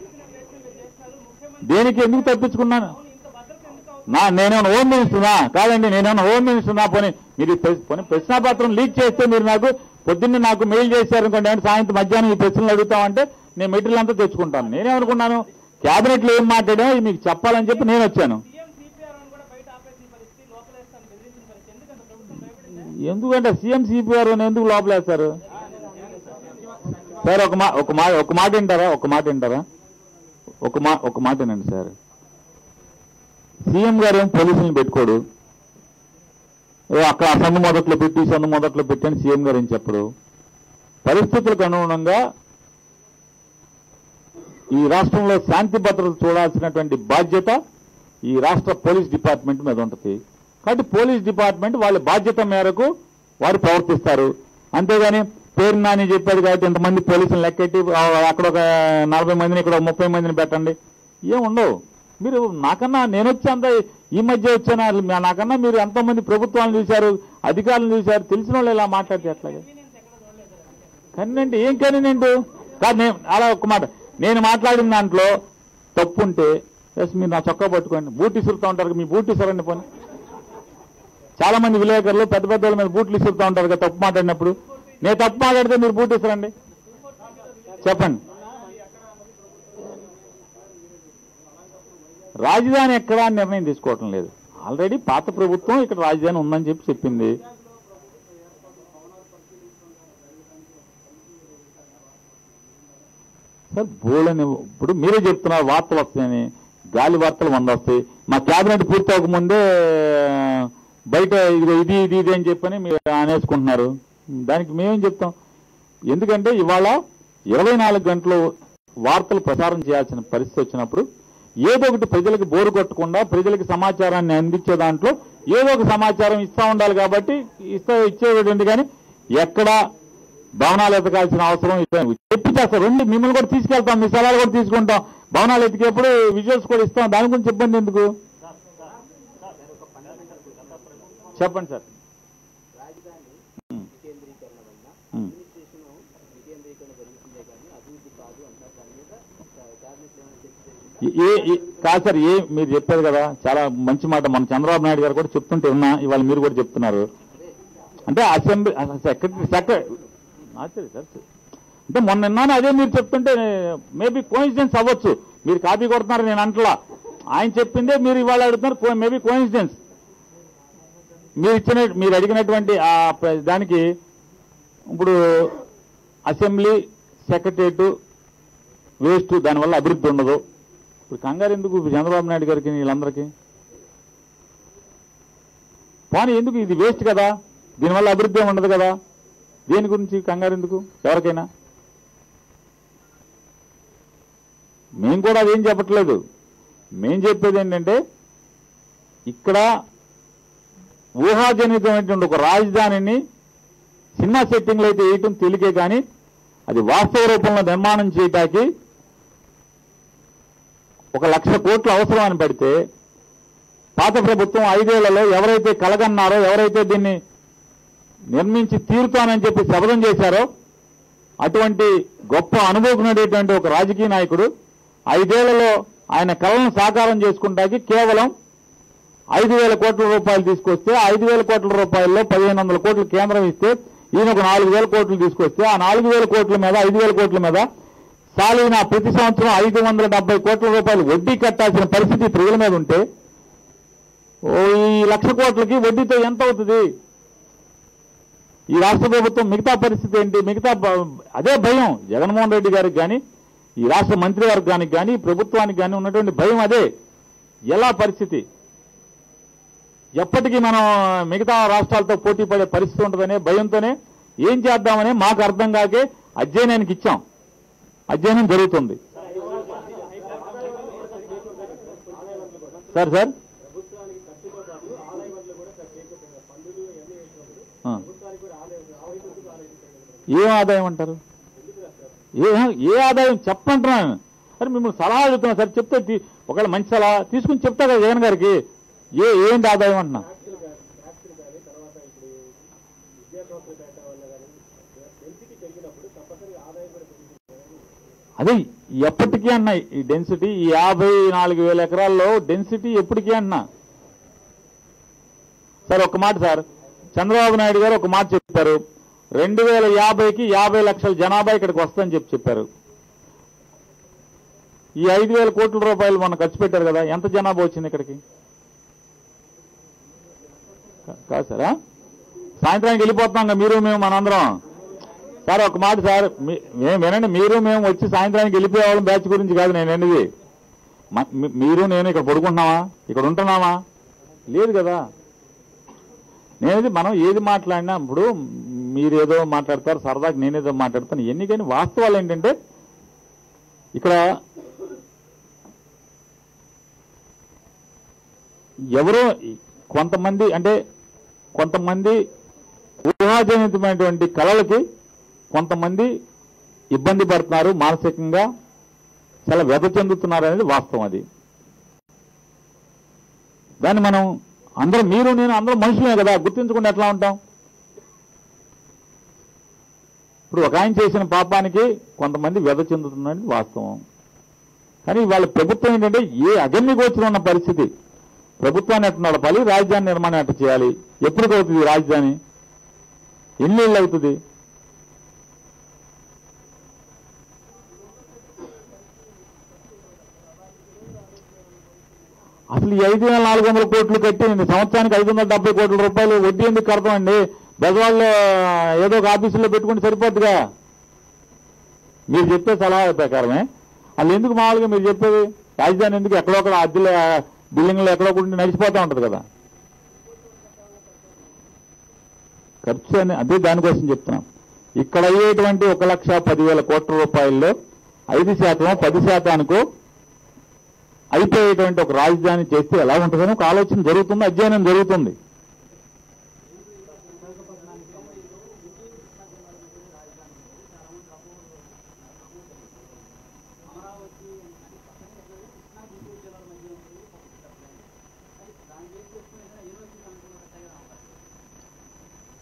దేనికి ఎందుకు తప్పించుకున్నాను? నా నేనేమన్నా హోమ్ మినిస్టర్నా? కాదండి, నేనేమన్నా హోమ్ మినిస్టర్నా? పోనీ మీరు పోనీ ప్రశ్నాపత్రం లీక్ చేస్తే మీరు నాకు పొద్దున్నే నాకు మెయిల్ చేశారనుకోండి, అంటే సాయంత్రం మధ్యాహ్నం ఈ ప్రశ్నలు అడుగుతామంటే నేను మెటీరియల్ అంతా తెచ్చుకుంటాను. నేనేమనుకున్నాను, క్యాబినెట్లో ఏం మాట్లాడామో మీకు చెప్పాలని చెప్పి నేను వచ్చాను. ఎందుకంటే సీఎం సిపిఆర్ అని ఎందుకు లోపలేస్తారు సార్? ఒక మా ఒక మా ఒక మాట వింటారా ఒక మాట వింటారా ఒక మా ఒక మాట వినండి సార్. సీఎం గారు ఏం పోలీసులను పెట్టుకోడు, అక్కడ సందు మొదట్లో పెట్టి సందు మొదట్లో పెట్టని సీఎం గారు ఏం చెప్పడు. పరిస్థితులకు అనుగుణంగా ఈ రాష్ట్రంలో శాంతి భద్రత చూడాల్సినటువంటి బాధ్యత ఈ రాష్ట్ర పోలీస్ డిపార్ట్మెంట్ మీద ఉంటుంది. కాబట్టి పోలీస్ డిపార్ట్మెంట్ వాళ్ళ బాధ్యత మేరకు వారు ప్రవర్తిస్తారు. అంతేగాని పేరు నాని చెప్పాడు కాబట్టి ఇంతమంది పోలీసులు లెక్కెట్టి అక్కడ ఒక నలభై మందిని ఇక్కడ ముప్పై మందిని పెట్టండి, ఏం ఉండవు. మీరు నాకన్నా నేను వచ్చేంత ఈ మధ్య వచ్చాను, నాకన్నా మీరు ఎంతోమంది ప్రభుత్వాలను చూశారు, అధికారులను చూశారు, తెలిసిన వాళ్ళు ఇలా మాట్లాడితే ఎట్లాగా? కన్వీనెంట్ ఏం కన్వీనెంట్ కాదు. నేను అలా ఒక్క మాట, నేను మాట్లాడిన దాంట్లో తప్పు ఉంటే ఎస్ మీరు నా చొక్కా పట్టుకోండి, బూట్ ఇసురుతూ ఉంటారు, మీ బూట్ ఇసురండి పోనీ. చాలా మంది విలేకరులు పెద్ద పెద్ద వాళ్ళ మీద బూట్లు ఇసురుతూ ఉంటారు కదా తప్పు మాట్లాడినప్పుడు. నేను తప్పు మాట్లాడితే మీరు బూట్ ఇసురండి, చెప్పండి. రాజధాని ఎక్కడా నిర్ణయం తీసుకోవటం లేదు. ఆల్రెడీ పాత ప్రభుత్వం ఇక్కడ రాజధాని ఉందని చెప్పి చెప్పింది. సార్ బోలని ఇప్పుడు మీరే చెప్తున్నారు వార్తలు వస్తాయని, గాలి వార్తలు వంద వస్తాయి. మా క్యాబినెట్ పూర్తి అవ్వకముందే బయట ఇది ఇది ఇది ఇది అని చెప్పని మీరు అనేసుకుంటున్నారు. దానికి మేమేం చెప్తాం? ఎందుకంటే ఇవాళ ఇరవై నాలుగు గంటలు వార్తలు ప్రసారం చేయాల్సిన పరిస్థితి వచ్చినప్పుడు ఏదో ఒకటి ప్రజలకు బోరు కొట్టకుండా ప్రజలకు సమాచారాన్ని అందించే దాంట్లో ఏదో ఒక సమాచారం ఇస్తా ఉండాలి. కాబట్టి ఇస్తా ఇచ్చేది కానీ ఎక్కడ భవనాలు ఎతకాల్సిన అవసరం చెప్పి చేస్తారు. రెండు మిమ్మల్ని కూడా తీసుకెళ్తాం, మీ సలహాలు కూడా తీసుకుంటాం. భవనాలు ఎత్తికేప్పుడు విజువల్స్ కూడా ఇస్తాం, దాని గురించి ఇబ్బంది ఎందుకు? చెప్పండి సార్. ఏ కాదు సార్, ఏ మీరు చెప్పారు కదా చాలా మంచి మాట, మన చంద్రబాబు నాయుడు గారు కూడా చెప్తుంటే ఉన్నా, ఇవాళ మీరు కూడా చెప్తున్నారు. అంటే అసెంబ్లీ సెక్రటరీ సెక్రటరీ సార్ అంటే మొన్న విన్నాను, అదే మీరు చెప్తుంటే మేబీ కోఇన్సిడెన్స్ అవ్వచ్చు. మీరు కాపీ కొడుతున్నారు నేను అంటలా, ఆయన చెప్పిందే మీరు ఇవాళ అడుగుతున్నారు, మేబీ కోఇన్సిడెన్స్. మీరు ఇచ్చిన మీరు అడిగినటువంటి ఆ దానికి ఇప్పుడు అసెంబ్లీ సెక్రటరియట్ వేస్ట్, దానివల్ల అభివృద్ధి ఉండదు. ఇప్పుడు కంగారు ఎందుకు చంద్రబాబు నాయుడు గారికి వీళ్ళందరికీ? పోనీ ఎందుకు, ఇది వేస్ట్ కదా, దీనివల్ల అభివృద్ధి ఉండదు కదా, దేని గురించి కంగారు ఎందుకు ఎవరికైనా? మేము కూడా అదేం చెప్పట్లేదు. మేం చెప్పేది ఏంటంటే ఇక్కడ ఊహాజనితమైనటువంటి ఒక రాజధానిని సినిమా సెట్టింగ్లో అయితే వేయటం తేలికే, కానీ అది వాస్తవ రూపంలో నిర్మాణం చేయటానికి ఒక లక్ష కోట్లు అవసరం అని పడితే పాత ప్రభుత్వం ఐదేళ్లలో ఎవరైతే కలగన్నారో, ఎవరైతే దీన్ని నిర్మించి తీరుతానని చెప్పి శపథం చేశారో అటువంటి గొప్ప అనుభవకునేటువంటి ఒక రాజకీయ నాయకుడు ఐదేళ్లలో ఆయన కళలను సాకారం చేసుకుంటాకి కేవలం ఐదు వేల కోట్ల రూపాయలు తీసుకొస్తే, ఐదు వేల కోట్ల రూపాయల్లో పదిహేను వందల కోట్లు కేంద్రం ఇస్తే, ఈయన ఒక నాలుగు వేల కోట్లు తీసుకొస్తే, ఆ నాలుగు వేల కోట్ల మీద ఐదు వేల కోట్ల మీద సాలిన ప్రతి సంవత్సరం ఐదు వందల డెబ్బై కోట్ల రూపాయలు వడ్డీ కట్టాల్సిన పరిస్థితి ప్రజల మీద ఉంటే, ఓ ఈ లక్ష కోట్లకి వడ్డీతో ఎంత అవుతుంది? ఈ రాష్ట్ర ప్రభుత్వం మిగతా పరిస్థితి ఏంటి? మిగతా అదే భయం జగన్మోహన్ రెడ్డి గారికి కానీ, ఈ రాష్ట్ర మంత్రివర్గానికి కానీ, ప్రభుత్వానికి కానీ ఉన్నటువంటి భయం అదే. ఎలా పరిస్థితి? ఎప్పటికీ మనం మిగతా రాష్ట్రాలతో పోటీ పడే పరిస్థితి ఉంటుందనే భయంతోనే ఏం చేద్దామని మాకు అర్థం కాకే అధ్యయనానికి ఇచ్చాం. అధ్యయనం జరుగుతుంది సార్. సార్ ఏం ఆదాయం అంటారు? ఏ ఏ ఆదాయం చెప్పంటున్నాను. అరే మిమ్మల్ని సలహా అడుగుతున్నా సార్, చెప్తే ఒకవేళ మంచి సలహా తీసుకుని చెప్తా కదా జగన్ గారికి. ఏ ఏంటి ఆదాయం అంటున్నా? అదే ఎప్పటికీ అన్నా ఈ డెన్సిటీ, ఈ యాభై నాలుగు వేల ఎకరాల్లో డెన్సిటీ ఎప్పటికీ అన్నా. సార్ ఒక మాట సార్, చంద్రబాబు నాయుడు గారు ఒక మాట చెప్పారు, రెండు వేల యాభైకి యాభై లక్షల జనాభా ఇక్కడికి వస్తుందని చెప్పి చెప్పారు. ఈ ఐదు వేల కోట్ల రూపాయలు మొన్న ఖర్చు పెట్టారు కదా, ఎంత జనాభా వచ్చింది ఇక్కడికి? కాదు సారా, సాయంత్రానికి వెళ్ళిపోతున్నాం మీరు మేము మనందరం. సార్ ఒక మాట సార్, మేము వినండి, మీరు మేము వచ్చి సాయంత్రానికి వెళ్ళిపోయేవాళ్ళం బ్యాచ్ గురించి కాదు నేను అనేది. మీరు నేను ఇక్కడ పడుకుంటున్నావా, ఇక్కడ ఉంటున్నావా? లేదు కదా. నేనేది మనం ఏది మాట్లాడినా ఇప్పుడు మీరేదో మాట్లాడతారు, సరదాకి నేనేదో మాట్లాడతాను, ఎన్ని కానీ వాస్తవాలు ఏంటంటే ఇక్కడ ఎవరో కొంతమంది అంటే కొంతమంది ఊహాజనితమైనటువంటి కళలకి కొంతమంది ఇబ్బంది పడుతున్నారు, మానసికంగా చాలా వ్యధ చెందుతున్నారు అనేది వాస్తవం. అది దాన్ని మనం అందరం, మీరు నేను అందరం మనుషులే కదా, గుర్తించకుండా ఎట్లా ఉంటాం? ఇప్పుడు ఒక ఆయన చేసిన పాపానికి కొంతమంది వ్యధ చెందుతున్నది వాస్తవం. కానీ వాళ్ళ ప్రభుత్వం ఏంటంటే ఏ అగమ్యగోచరం ఉన్న పరిస్థితి. ప్రభుత్వాన్ని ఎట్లా నడపాలి, రాజధాని నిర్మాణం ఎట్లా చేయాలి, ఎప్పటికి అవుతుంది రాజధాని, ఎన్ని ఏళ్ళు అవుతుంది? అసలు ఈ ఐదు వేల నాలుగు వందల కోట్లు కట్టి సంవత్సరానికి ఐదు వందల డెబ్బై కోట్ల రూపాయలు వడ్డీ ఎందుకు కడతామండి? బెజవాళ్ళు ఏదో ఒక ఆఫీసులో పెట్టుకుంటే సరిపోద్దిగా. మీరు చెప్పే సలహా ప్రకారమే వాళ్ళు ఎందుకు మామూలుగా మీరు చెప్పేది రాజధాని ఎందుకు ఎక్కడొక్కడ అద్దెల బిల్డింగ్లో ఎక్కడొకటి నడిచిపోతూ ఉంటుంది కదా. ఖర్చు అని అదే దానికోసం చెప్తున్నాం. ఇక్కడ అయ్యేటువంటి ఒక లక్ష పదివేల కోట్ల రూపాయల్లో ఐదు శాతం పది శాతానికో అయిపోయేటువంటి ఒక రాజధాని చేస్తే ఎలా ఉంటుందని ఒక ఆలోచన జరుగుతుంది, అధ్యయనం జరుగుతుంది.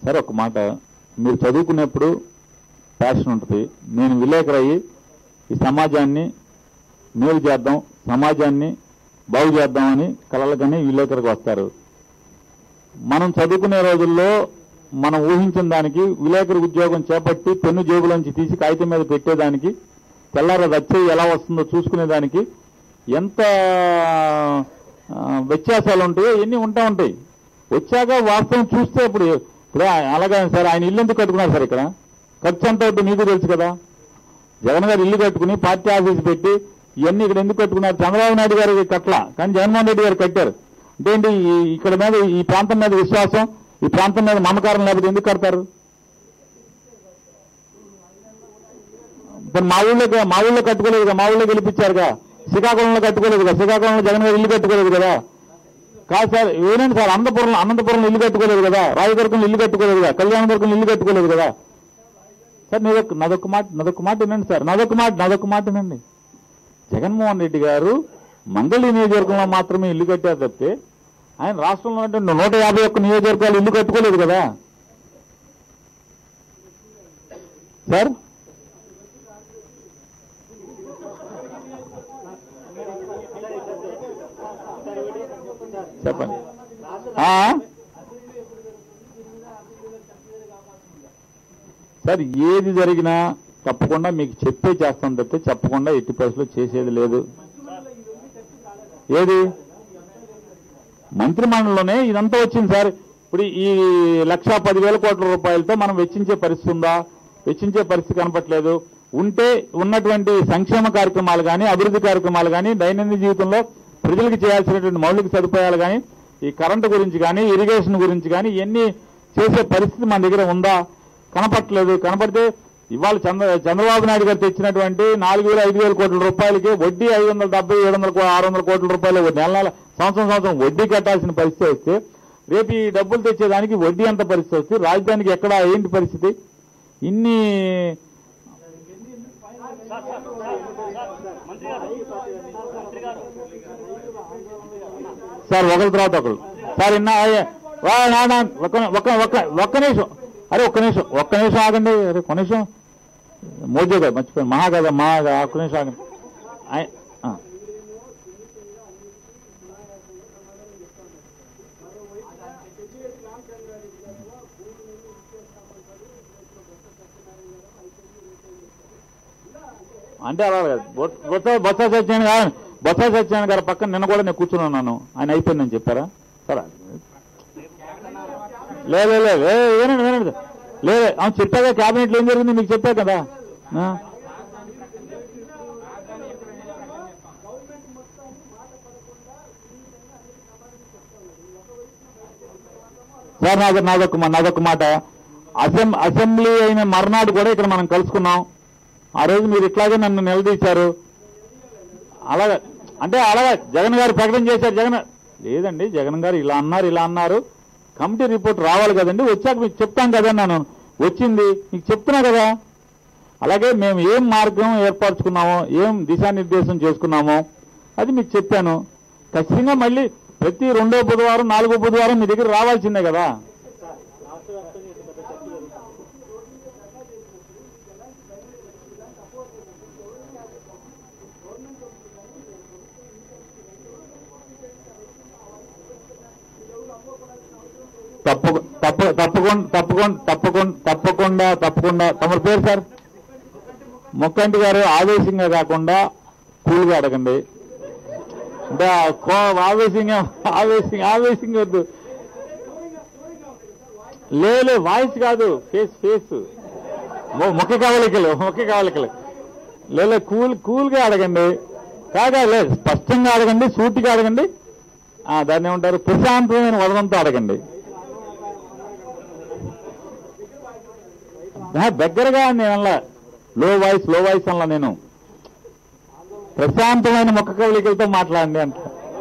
సరే ఒక మాట, మీరు చదువుకునేప్పుడు ప్యాషన్ ఉంటుంది. నేను విలేకరు అయ్యి ఈ సమాజాన్ని మేలు చేద్దాం, సమాజాన్ని బాగు చేద్దామని కలలకని విలేకరుకు వస్తారు. మనం చదువుకునే రోజుల్లో మనం ఊహించిన దానికి విలేకరు ఉద్యోగం చేపట్టి పెన్ను జేబులోంచి తీసి కాగితం మీద పెట్టేదానికి, తెల్లారది వచ్చే ఎలా వస్తుందో చూసుకునేదానికి ఎంత వ్యత్యాసాలు ఉంటాయో ఎన్ని ఉంటా ఉంటాయి. వచ్చాక వాస్తవం చూస్తే ఇప్పుడు ఇప్పుడు అలాగే సార్ ఆయన ఇల్లు ఎందుకు కట్టుకున్నారు సార్? ఇక్కడ ఖర్చు ఎంత అవుతుంది మీకు తెలుసు కదా. జగన్ గారు ఇల్లు కట్టుకుని పార్టీ ఆఫీస్ పెట్టి ఇవన్నీ ఇక్కడ ఎందుకు కట్టుకున్నారు? చంద్రబాబు నాయుడు గారు కట్టలా, కానీ జగన్మోహన్ రెడ్డి గారు కట్టారు. అంటే ఇక్కడ మీద ఈ ప్రాంతం మీద విశ్వాసం, ఈ ప్రాంతం మీద మమకారం లేకపోతే ఎందుకు కడతారు? మా ఊళ్ళో మా ఊళ్ళో కట్టుకోలేదుగా, మా ఊళ్ళో గెలిపించారుగా. శ్రీకాకుళంలో కట్టుకోలేదుగా, శ్రీకాకుళంలో జగన్ గారు ఇల్లు కట్టుకోలేదు కదా. కాదు సార్, ఏనండి సార్, అనంతపురంలో అనంతపురంలో ఇల్లు కట్టుకోలేదు కదా, రాయదుర్గంలో ఇల్లు కట్టుకోలేదు కదా, కళ్యాణదుర్గంలో ఇల్లు కట్టుకోలేదు కదా. సార్ నాదొక నాదొక మాట నాదొక మాట వినండి సార్, నాదొక మాట నాదొక మాట వినండి. జగన్మోహన్ రెడ్డి గారు మంగళి నియోజకవర్గంలో మాత్రమే ఇల్లు కట్టారు తప్పితే ఆయన రాష్ట్రంలో అంటే నూట యాభై ఒక్క నియోజకవర్గాలు ఇల్లు కట్టుకోలేదు కదా సార్. చెప్పండి. సార్ ఏది జరిగినా తప్పకుండా మీకు చెప్పే చేస్తాం తప్పితే చెప్పకుండా ఎట్టి పరిస్థితుల్లో చేసేది లేదు. ఏది మంత్రి మండలిలోనే ఇదంతా వచ్చింది సార్. ఇప్పుడు ఈ లక్ష పదివేల కోట్ల రూపాయలతో మనం వెచ్చించే పరిస్థితి ఉందా? వెచ్చించే పరిస్థితి కనపట్లేదు. ఉంటే ఉన్నటువంటి సంక్షేమ కార్యక్రమాలు కానీ, అభివృద్ధి కార్యక్రమాలు కానీ, దైనందిన జీవితంలో ప్రజలకు చేయాల్సినటువంటి మౌలిక సదుపాయాలు కానీ, ఈ కరెంటు గురించి కానీ, ఇరిగేషన్ గురించి కానీ ఇవన్నీ చేసే పరిస్థితి మన దగ్గర ఉందా? కనపట్లేదు. కనపడితే ఇవాళ చంద్ర చంద్రబాబు నాయుడు గారు తెచ్చినటువంటి నాలుగు వేల ఐదు వేల కోట్ల రూపాయలకి వడ్డీ ఐదు వందల డెబ్బై ఏడు వందల ఆరు వందల కోట్ల రూపాయలు నెల నెల సంవత్సరం సంవత్సరం వడ్డీ కట్టాల్సిన పరిస్థితి వస్తే, రేపు ఈ డబ్బులు తెచ్చేదానికి వడ్డీ ఎంత పరిస్థితి వస్తే, రాజధానికి ఎక్కడ ఏంటి పరిస్థితి? ఇన్ని సార్ ఒకరి తర్వాత ఒకరు సార్ ఇన్నా ఒక్క ఒక్క నిమిషం, అరే ఒక్క నిమిషం ఒక్క నిమిషం ఆగండి. అరే ఒక్క నిమిషం, మోదీ కదా మర్చిపోయింది, మహా కదా మహా ఒక్క నిమిషం ఆగండి. అంటే అలా కాదు, బొత్స బొత్స సత్యనారాయణ గారు బొత్స సత్యనారాయణ గారి పక్కన నిన్న కూడా నేను కూర్చుని ఉన్నాను. ఆయన అయిపోయిందని చెప్పారా? సరే లేదు లేదు ఏనండి వినండి లేదు అవును చెప్పాక క్యాబినెట్లో ఏం జరిగింది మీకు చెప్పా కదా. సార్ నాది నాదొక నాదొక మాట, అసెం అసెంబ్లీ అయిన మర్నాడు కూడా ఇక్కడ మనం కలుసుకున్నాం. ఆ రోజు మీరు ఇట్లాగే నన్ను నిలదీశారు. అలాగే అంటే అలాగే జగన్ గారు ప్రకటన చేశారు. జగన్ లేదండి, జగన్ గారు ఇలా అన్నారు ఇలా అన్నారు, కమిటీ రిపోర్ట్ రావాలి కదండి, వచ్చాక మీకు చెప్తాం కదా. నేను వచ్చింది మీకు చెప్తున్నా కదా. అలాగే మేము ఏం మార్గం ఏర్పరచుకున్నామో, ఏం దిశానిర్దేశం చేసుకున్నామో అది మీకు చెప్పాను. ఖచ్చితంగా మళ్ళీ ప్రతి రెండో బుధవారం నాలుగో బుధవారం మీ దగ్గర రావాల్సిందే కదా. తప్పు తప్పు తప్పకుండా తప్పకుండా తప్పకుండా తప్పకుండా తప్పకుండా తమ పేరు సార్ మొక్కంటి గారు ఆవేశంగా కాకుండా కూల్గా అడగండి. అంటే ఆవేశంగా ఆవేశంగా ఆవేశంగా వద్దు. లేదు వాయిస్ కాదు, ఫేస్ ఫేస్ ముఖ కవలికలు ముఖ కవలికలు లేదు, కూల్ కూల్గా అడగండి. కాగా లేదు, స్పష్టంగా అడగండి, సూటిగా అడగండి. దాన్ని ఏమంటారు, ప్రశాంతమైన వదనంతో అడగండి. దగ్గరగా నేను అలా లో వాయిస్ లో వాయిస్ అలా నేను ప్రశాంతమైన ముఖ కవలికలతో మాట్లాడండి అంట.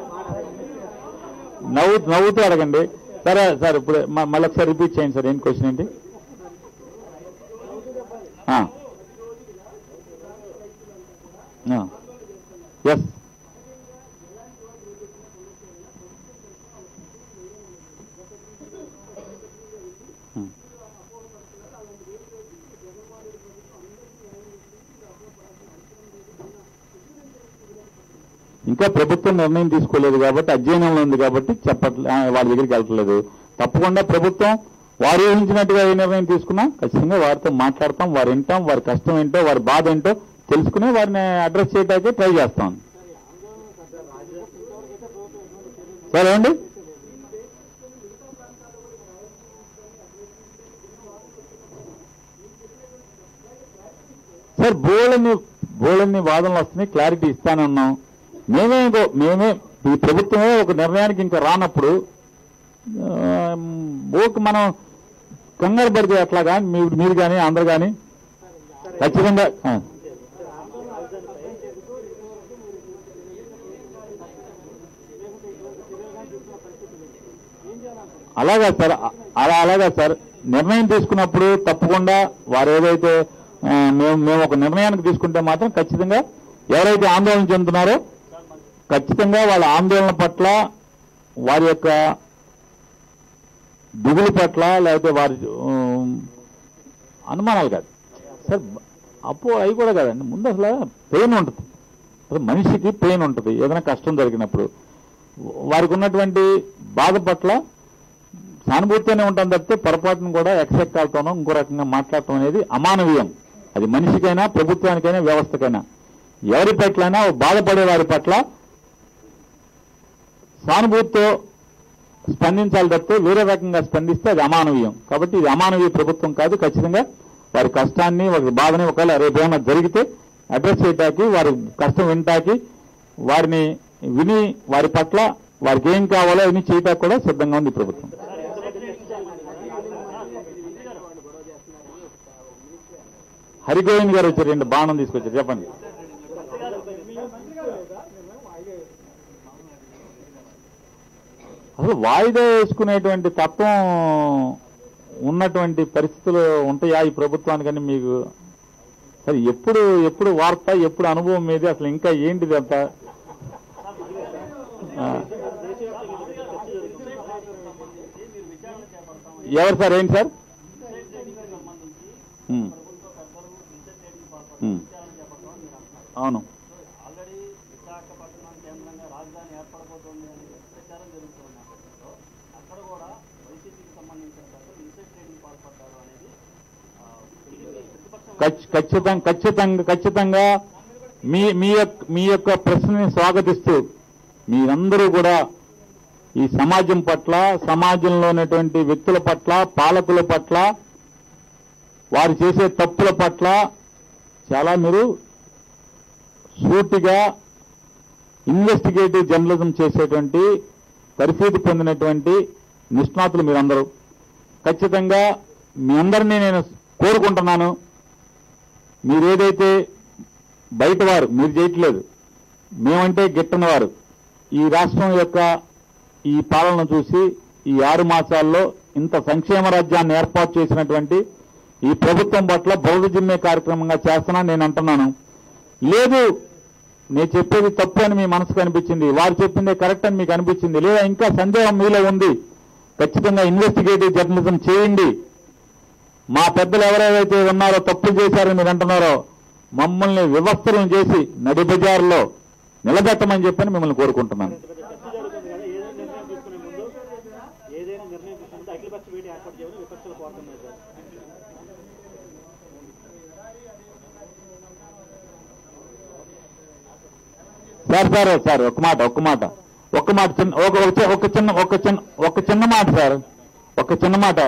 నవ్వు నవ్వుతూ అడగండి. సరే సార్, ఇప్పుడు మళ్ళీ ఒకసారి రిపీట్ చేయండి సార్. ఏం క్వశ్చన్ ఏంటి? ఎస్ ఇంకా ప్రభుత్వం నిర్ణయం తీసుకోలేదు కాబట్టి అధ్యయనంలో ఉంది కాబట్టి చెప్పట్లే వాళ్ళ దగ్గరికి వెళ్ళట్లేదు. తప్పకుండా ప్రభుత్వం వారు ఊహించినట్టుగా ఏ నిర్ణయం తీసుకున్నా ఖచ్చితంగా వారితో మాట్లాడతాం, వారు వింటాం, వారి కష్టం ఏంటో వారి బాధ ఏంటో తెలుసుకుని వారిని అడ్రస్ చేయడానికి ట్రై చేస్తాం. సరే అండి. సార్ బోళ్ళని బోళ్ళని వాదనలు వస్తున్నాయి, క్లారిటీ ఇస్తానన్నాం. మేమే మేమే ఈ ప్రభుత్వమే ఒక నిర్ణయానికి ఇంకా రానప్పుడు ఓకే మనం కంగారు పడితే ఎట్లా కానీ మీరు మీరు కానీ అందరు కానీ ఖచ్చితంగా అలాగా సార్ అలా అలాగా సార్ నిర్ణయం తీసుకున్నప్పుడు తప్పకుండా వారు ఏదైతే మేము మేము ఒక నిర్ణయానికి తీసుకుంటే మాత్రం ఖచ్చితంగా ఎవరైతే ఆందోళన చెందుతున్నారో ఖచ్చితంగా వాళ్ళ ఆందోళన పట్ల వారి యొక్క దిగులు పట్ల లేకపోతే వారి అనుమానాలు కాదు సార్, అప్పు అవి కూడా కాదండి. ముందు అసలు పెయిన్ ఉంటుంది, అసలు మనిషికి పెయిన్ ఉంటుంది ఏదైనా కష్టం జరిగినప్పుడు. వారికి ఉన్నటువంటి బాధ పట్ల సానుభూతిగానే ఉంటాం తప్పితే పొరపాటును కూడా ఎక్సెక్టాలతోనో ఇంకో రకంగా మాట్లాడటం అనేది అమానవీయం. అది మనిషికైనా ప్రభుత్వానికైనా వ్యవస్థకైనా ఎవరి పట్లైనా బాధపడే వారి పట్ల సానుభూతితో స్పందించాలి తప్పితే వేరే రకంగా స్పందిస్తే అది అమానవీయం. కాబట్టి ఇది అమానవీయ ప్రభుత్వం కాదు. ఖచ్చితంగా వారి కష్టాన్ని వారి బాధని ఒకవేళ రేపు ఏమైనా జరిగితే అడ్రస్ చేయటానికి వారి కష్టం వినటానికి వారిని విని వారి పట్ల వారికి ఏం కావాలో అవన్నీ చేయటానికి కూడా సిద్ధంగా ఉంది ప్రభుత్వం. హరిగోవింద్ గారు వచ్చారు, రెండు బాణం తీసుకొచ్చారు, చెప్పండి. అసలు వాయిదా వేసుకునేటువంటి తత్వం ఉన్నటువంటి పరిస్థితులు ఉంటాయా ఈ ప్రభుత్వానికని మీకు సరే ఎప్పుడు ఎప్పుడు వార్త ఎప్పుడు అనుభవం మీద అసలు ఇంకా ఏంటిది అంత ఎవరు సార్ ఏంటి సార్? అవును ఖచ్చితంగా ఖచ్చితంగా ఖచ్చితంగా మీ మీ యొక్క మీ యొక్క ప్రశ్నని స్వాగతిస్తూ మీరందరూ కూడా ఈ సమాజం పట్ల సమాజంలో ఉన్నటువంటి వ్యక్తుల పట్ల పాలకుల పట్ల వారు చేసే తప్పుల పట్ల చాలా మీరు సూటిగా ఇన్వెస్టిగేటివ్ జర్నలిజం చేసేటువంటి పరిస్థితి పొందినటువంటి నిష్ణాతులు మీరందరూ. ఖచ్చితంగా మీ అందరినీ నేను కోరుకుంటున్నాను, మీరేదైతే బయటవారు మీరు చేయట్లేదు, మేమంటే గిట్టనివారు ఈ రాష్ట్రం యొక్క ఈ పాలన చూసి ఈ ఆరు మాసాల్లో ఇంత సంక్షేమ రాజ్యాన్ని ఏర్పాటు చేసినటువంటి ఈ ప్రభుత్వం పట్ల బౌద్ధ జిమ్మే కార్యక్రమంగా చేస్తున్నాను నేను అంటున్నాను. లేదు నేను చెప్పేది తప్పు అని మీ మనసుకు అనిపించింది, వారు చెప్పిందే కరెక్ట్ అని మీకు అనిపించింది, లేదా ఇంకా సందేహం మీలో ఉంది, ఖచ్చితంగా ఇన్వెస్టిగేటివ్ జర్నలిజం చేయండి. మా పెద్దలు ఎవరెవరైతే ఉన్నారో తప్పులు చేశారని మీరు అంటున్నారో మమ్మల్ని వ్యవస్థలను చేసి నడి బజార్లో నిలబెట్టమని చెప్పని మిమ్మల్ని కోరుకుంటున్నాను. సార్ సార్ సార్ ఒక మాట ఒక్క మాట ఒక్క మాట చిన్న ఒక ఒక చిన్న ఒక చిన్న ఒక చిన్న మాట సార్ ఒక చిన్న మాట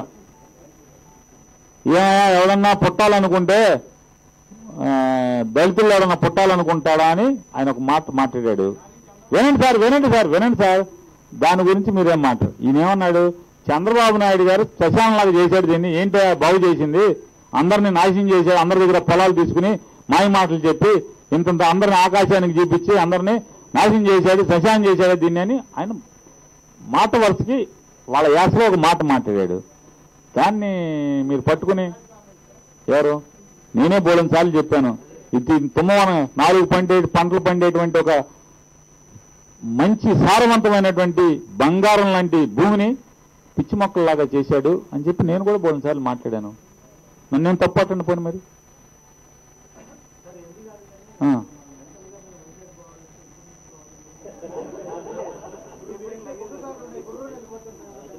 ఏ ఎవరన్నా పుట్టాలనుకుంటే దళితులు ఎవరన్నా పుట్టాలనుకుంటాడా అని ఆయన ఒక మాట మాట్లాడాడు. వినండి సార్ వినండి సార్ వినండి సార్ దాని గురించి మీరేం మాట. ఈయనేమన్నాడు, చంద్రబాబు నాయుడు గారు శ్మశానంలాగా చేశాడు, దీన్ని ఏంటో బాగు చేసింది, అందరినీ నాశనం చేశాడు, అందరి దగ్గర పొలాలు తీసుకుని మాయ మాటలు చెప్పి ఇంతంత అందరిని ఆకాశానికి చూపించి అందరినీ నాశనం చేశాడు, శ్మశానం చేశాడు దీన్ని అని ఆయన మాట వరుసకి వాళ్ళ యాసలో ఒక మాట మాట్లాడాడు. దాన్ని మీరు పట్టుకుని ఎవరు నేనే బోలని సార్లు చెప్పాను, ఇది తుమ్మవన నాలుగు పండే పంటలు పండేటువంటి ఒక మంచి సారవంతమైనటువంటి బంగారం లాంటి భూమిని పిచ్చి మొక్కల్లాగా చేశాడు అని చెప్పి నేను కూడా బోలని సార్లు మాట్లాడాను. నన్ను నేను తప్పట్టండి పోను మరి.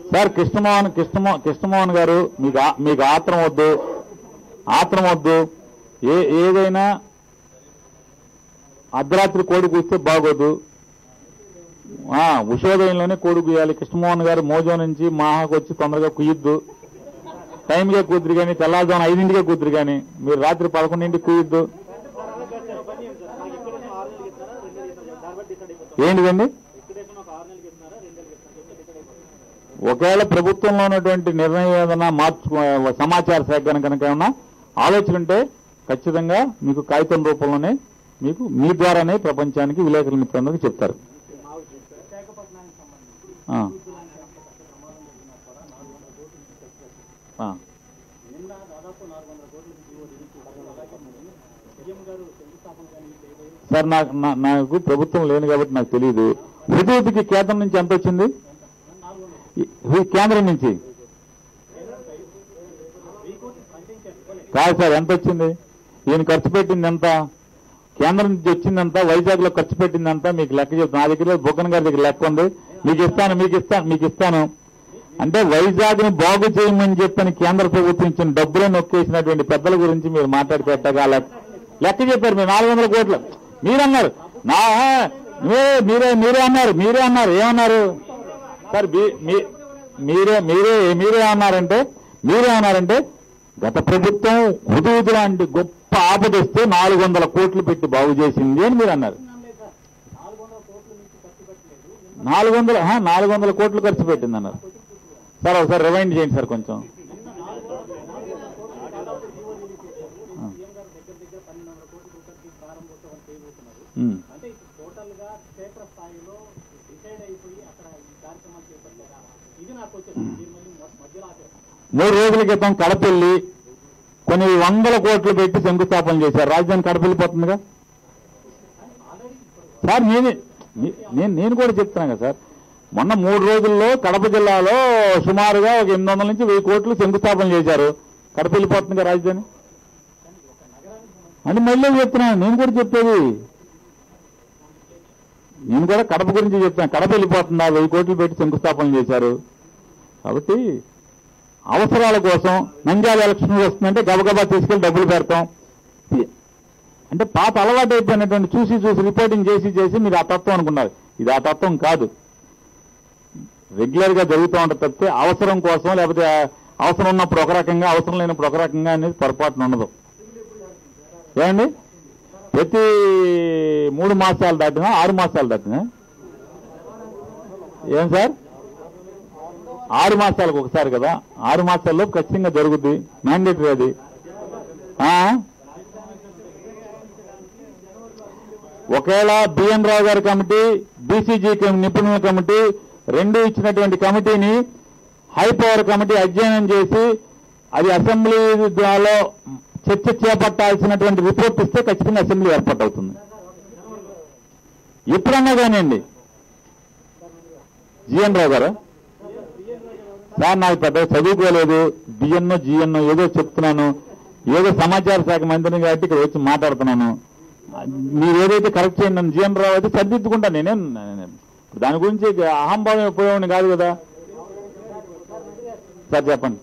సార్ కృష్ణమోహన్ కృష్ణమో కృష్ణమోహన్ గారు మీకు మీకు ఆత్రం వద్దు ఆత్రం వద్దు ఏ ఏదైనా అర్ధరాత్రి కోడి కూస్తే బాగోదు. ఉషోదయంలోనే కోడి కుయ్యాలి. కృష్ణమోహన్ గారు మోజో నుంచి మాహాకు వచ్చి తొందరగా కుయ్యొద్దు. టైంగా కూతురు కానీ తెల్లారుజామున ఐదింటికే కూతురు కానీ మీరు రాత్రి పదకొండింటికి కుయ్యొద్దు. ఏంటిదండి? ఒకవేళ ప్రభుత్వంలో ఉన్నటువంటి నిర్ణయం ఏదైనా మార్చు సమాచార సేకరణ కనుక ఏమన్నా ఆలోచన ఉంటే ఖచ్చితంగా మీకు కాగితం రూపంలోనే మీకు మీ ద్వారానే ప్రపంచానికి విలేకరుల మిత్రులందరికీ చెప్తారు. సార్ నాకు నాకు ప్రభుత్వం లేదు కాబట్టి నాకు తెలియదు. హుదూద్కి కేంద్రం నుంచి ఎంత వచ్చింది? కేంద్రం నుంచి కాదు సార్, ఎంత వచ్చింది? ఈయన ఖర్చు పెట్టింది ఎంత? కేంద్రం నుంచి వచ్చిందంత, వైజాగ్ లో ఖర్చు పెట్టిందంత మీకు లెక్క చెప్తాను. నా దగ్గర బొగ్గన గారి దగ్గర లెక్క ఉంది, మీకు ఇస్తాను మీకు ఇస్తాను మీకు ఇస్తాను అంటే వైజాగ్ ని బాగు చేయమని చెప్పని కేంద్ర ప్రభుత్వం ఇచ్చిన డబ్బులను నొక్కేసినటువంటి పెద్దల గురించి మీరు మాట్లాడిపెట్టగా లెక్క చెప్పారు. మీరు నాలుగు వందల కోట్లు మీరన్నారు. నా మీరే మీరే అన్నారు మీరే అన్నారు ఏమన్నారు సార్? మీరే మీరే మీరే అన్నారంటే మీరే అన్నారంటే గత ప్రభుత్వం హుదూద్ లాంటి గొప్ప ఆపదొస్తే నాలుగు వందల కోట్లు పెట్టి బాగు చేసింది అని మీరు అన్నారు. నాలుగు వందల నాలుగు వందల కోట్లు ఖర్చు పెట్టింది అన్నారు సార్. ఒకసారి రిమైండ్ చేయండి సార్ కొంచెం. మూడు రోజుల క్రితం కడపల్లి కొన్ని వందల కోట్లు పెట్టి శంకుస్థాపన చేశారు. రాజధాని కడప వెళ్ళిపోతుందిగా సార్. నేను నేను నేను కూడా చెప్తున్నాను కదా సార్. మొన్న మూడు రోజుల్లో కడప జిల్లాలో సుమారుగా ఒక ఎనిమిది వందల నుంచి వెయ్యి కోట్లు శంకుస్థాపన చేశారు. కడప వెళ్ళిపోతుందిగా రాజధాని అని మళ్ళీ చెప్తున్నాను. నేను కూడా చెప్పేది నేను కూడా కడప గురించి చెప్తాను. కడప వెళ్ళిపోతుందా? వెయ్యి కోట్లు పెట్టి శంకుస్థాపన చేశారు. కాబట్టి అవసరాల కోసం నంద్యాల ఎలక్షన్ వస్తుందంటే గబగబా తీసుకెళ్లి డబ్బులు పెడతాం అంటే పాత అలవాటు అయిపోయినటువంటి చూసి చూసి రిపోర్టింగ్ చేసి చేసి మీరు ఆ తత్వం అనుకున్నారు. ఇది ఆ తత్వం కాదు. రెగ్యులర్ గా జరుగుతూ ఉంటుంది తప్పితే అవసరం కోసం లేకపోతే అవసరం ఉన్నప్పుడు ఒక రకంగా అవసరం లేనప్పుడు ఒక రకంగా అనేది పొరపాటున ఉండదు. ఏమండి? ప్రతి మూడు మాసాలు దాటినా ఆరు మాసాలు దాటినా ఏం సార్? ఆరు మాసాలకు ఒకసారి కదా. ఆరు మాసాల్లో ఖచ్చితంగా జరుగుద్ది. మ్యాండేటరీ అది. ఒకవేళ బిఎన్ రావు గారి కమిటీ, బీసీజీ నిపుణుల కమిటీ రెండు ఇచ్చినటువంటి కమిటీని హైపవర్ కమిటీ అధ్యయనం చేసి అది అసెంబ్లీలో చర్చ చేపట్టాల్సినటువంటి రిపోర్ట్ ఇస్తే ఖచ్చితంగా అసెంబ్లీ ఏర్పాటు అవుతుంది. ఎప్పుడన్నా కానివ్వండి. జిఎన్ రావు గారు సార్ నాకు పెద్ద చదువుకోలేదు. బిఎన్ఓ జిఎన్ఓ ఏదో చెప్తున్నాను, ఏదో సమాచార శాఖ మంత్రిని కాబట్టి ఇక్కడ వచ్చి మాట్లాడుతున్నాను. మీరు ఏదైతే కరెక్ట్ చేయండి నన్ను జిఎన్ రావు అయితే సరిదిద్దుకుంటా. నేనేం దాని గురించి అహంభావం ఉపయోగం కాదు కదా సార్. చెప్పండి.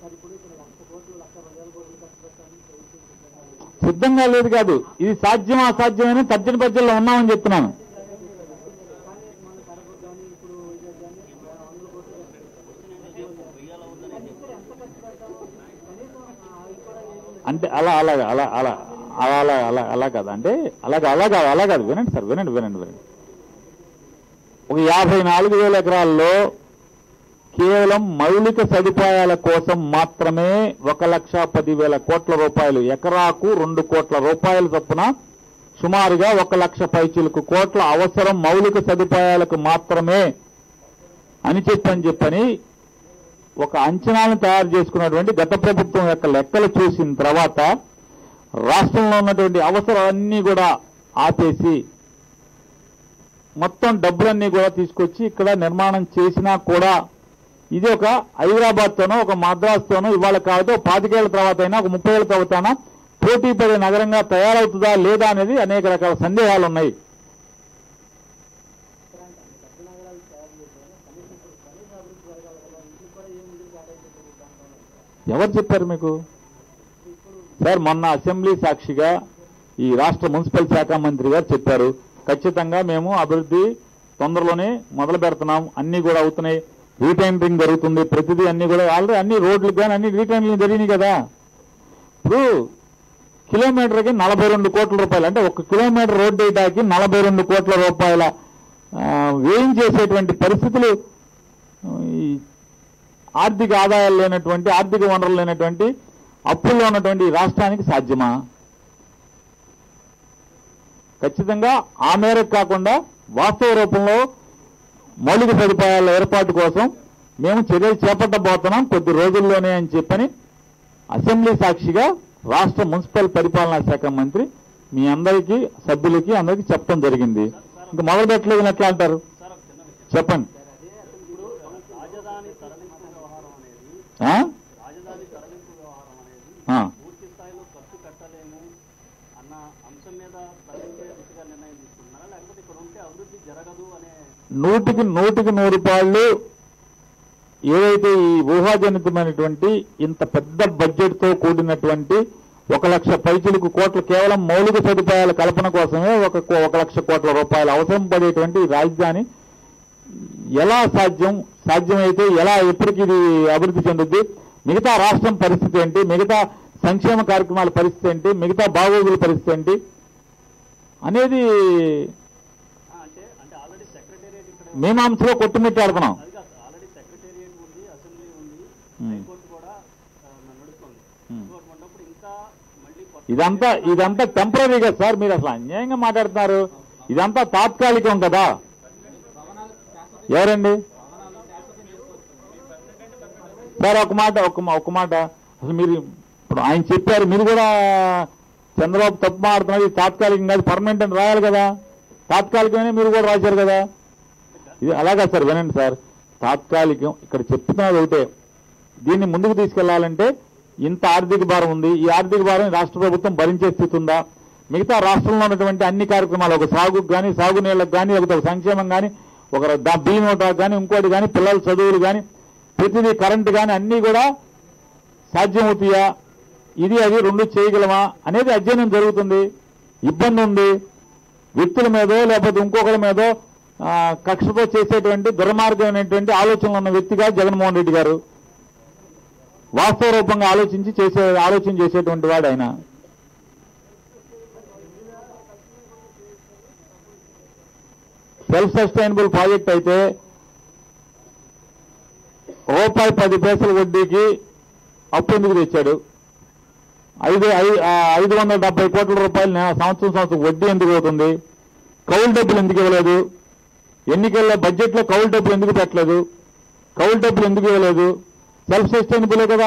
సిద్ధంగా లేదు కాదు, ఇది సాధ్యం అసాధ్యమైన తర్జన పద్యంలో ఉన్నామని చెప్తున్నాను. అంటే అలా అలాగా అలా అలా అలా అలా అలా అలా కాదు అంటే అలాగా అలా కాదు అలా కాదు వినండి సార్ వినండి వినండి వినండి ఒక యాభై నాలుగు వేల ఎకరాల్లో కేవలం మౌలిక సదుపాయాల కోసం మాత్రమే ఒక లక్ష పదివేల కోట్ల రూపాయలు, ఎకరాకు రెండు కోట్ల రూపాయల చొప్పున సుమారుగా ఒక లక్ష పైచిలకు కోట్ల అవసరం మౌలిక సదుపాయాలకు మాత్రమే అని చెప్పని చెప్పని ఒక అంచనాలను తయారు చేసుకున్నటువంటి గత ప్రభుత్వం యొక్క లెక్కలు చూసిన తర్వాత రాష్ట్రంలో ఉన్నటువంటి అవసరాలన్నీ కూడా ఆపేసి మొత్తం డబ్బులన్నీ కూడా తీసుకొచ్చి ఇక్కడ నిర్మాణం చేసినా కూడా ఇది ఒక హైదరాబాద్తోనో ఒక మద్రాసుతోనో ఇవాళ కాదు పాతికేళ్ల తర్వాత అయినా ఒక ముప్పై ఏళ్ళ తర్వాతనా పోటీ పడే నగరంగా తయారవుతుందా లేదా అనేది అనేక రకాల సందేహాలు ఉన్నాయి. ఎవరు చెప్పారు మీకు? సార్ మొన్న అసెంబ్లీ సాక్షిగా ఈ రాష్ట్ర మున్సిపల్ శాఖ మంత్రి గారు చెప్పారు, ఖచ్చితంగా మేము అభివృద్ధి తొందరలోనే మొదలు పెడుతున్నాం, అన్ని కూడా అవుతున్నాయి, రీటైనరింగ్ జరుగుతుంది, ప్రతిదీ అన్ని కూడా ఆల్రెడీ అన్ని రోడ్లకు కానీ అన్ని రీటైనరింగ్ జరిగినాయి కదా. ఇప్పుడు కిలోమీటర్కి నలభై రెండు కోట్ల రూపాయలు, అంటే ఒక కిలోమీటర్ రోడ్డు వేయడానికి నలభై రెండు కోట్ల రూపాయల వ్యయం చేసేటువంటి పరిస్థితులు ఈ ఆర్థిక ఆదాయాలు లేనటువంటి, ఆర్థిక వనరులు లేనటువంటి, అప్పుల్లో ఉన్నటువంటి రాష్ట్రానికి సాధ్యమా? ఖచ్చితంగా ఆ మేరకు కాకుండా వాస్తవ రూపంలో మౌలిక సదుపాయాల ఏర్పాటు కోసం మేము చర్యలు చేపట్టబోతున్నాం కొద్ది రోజుల్లోనే అని చెప్పని అసెంబ్లీ సాక్షిగా రాష్ట్ర మున్సిపల్ పరిపాలనా శాఖ మంత్రి మీ అందరికీ, సభ్యులకి అందరికీ చెప్పడం జరిగింది. ఇంకా మొదలు పెట్టలేదని ఎట్లా అంటారు? చెప్పండి. నూటికి నూటికి నూరు రూపాయలు ఏదైతే ఈ ఊహాజనితమైనటువంటి ఇంత పెద్ద బడ్జెట్ తో కూడినటువంటి ఒక లక్ష పైచులకు కోట్లు కేవలం మౌలిక సదుపాయాల కల్పన కోసమే ఒక ఒక లక్ష కోట్ల రూపాయలు అవసరం పడేటువంటి రాజధాని ఎలా సాధ్యం, సాధ్యమైతే ఎలా, ఎప్పటికి ఇది అభివృద్ధి చెందుద్ది, మిగతా రాష్ట్రం పరిస్థితి ఏంటి, మిగతా సంక్షేమ కార్యక్రమాల పరిస్థితి ఏంటి, మిగతా బాగోగుల పరిస్థితి ఏంటి అనేది మీమాంసలో కొట్టుమిట్టాడుతున్నాం. ఇదంతా ఇదంతా టెంపరీగా సార్, మీరు అసలు అన్యాయంగా మాట్లాడుతున్నారు. ఇదంతా తాత్కాలికం కదా. ఎవరండి సార్? ఒక మాట ఒక ఒక మాట అసలు మీరు ఇప్పుడు ఆయన చెప్పారు, మీరు కూడా చంద్రబాబు తప్పు మాట్లాడుతున్నారు, ఇది తాత్కాలికం కాదు పర్మనెంట్ అని రాయాలి కదా. తాత్కాలికమే మీరు కూడా రాశారు కదా. ఇది అలాగా సార్, వినండి సార్, తాత్కాలికం ఇక్కడ చెప్తున్నది ఒకటే, దీన్ని ముందుకు తీసుకెళ్లాలంటే ఇంత ఆర్థిక భారం ఉంది, ఈ ఆర్థిక భారం రాష్ట్ర ప్రభుత్వం భరించే స్థితి ఉందా, మిగతా రాష్ట్రంలో ఉన్నటువంటి అన్ని కార్యక్రమాలు, ఒక సాగుకు కానీ, సాగునీళ్లకు కానీ, ఒక సంక్షేమం కానీ, ఒక బీమోటాకు కానీ, ఇంకోటి కానీ, పిల్లల చదువులు కానీ, ప్రతిదీ కరెంటు కానీ అన్నీ కూడా సాధ్యమవుతాయా, ఇది అది రెండు చేయగలమా అనేది అధ్యయనం జరుగుతుంది. ఇబ్బంది ఉంది, వ్యక్తుల మీదో లేకపోతే ఇంకొకరి మీదో కక్షతో చేసేటువంటి దుర్మార్గమైనటువంటి ఆలోచనలు ఉన్న వ్యక్తిగా జగన్మోహన్ రెడ్డి గారు వాస్తవ రూపంగా ఆలోచించి చేసే ఆలోచన చేసేటువంటి వాడు ఆయన. సెల్ఫ్ సస్టైనబుల్ ప్రాజెక్ట్ అయితే రూపాయి పది పైసల వడ్డీకి అప్పు ఎందుకు తెచ్చాడు? ఐదు ఐదు వందల డెబ్బై కోట్ల రూపాయలు సంవత్సరం సంవత్సరం వడ్డీ ఎందుకు అవుతుంది? కౌలు డబ్బులు ఎందుకు ఇవ్వలేదు? ఎన్నికల్లో బడ్జెట్లో కౌలు డబ్బులు ఎందుకు పెట్టలేదు? కౌలు డబ్బులు ఎందుకు ఇవ్వలేదు? సెల్ఫ్ సస్టైనబులే కదా.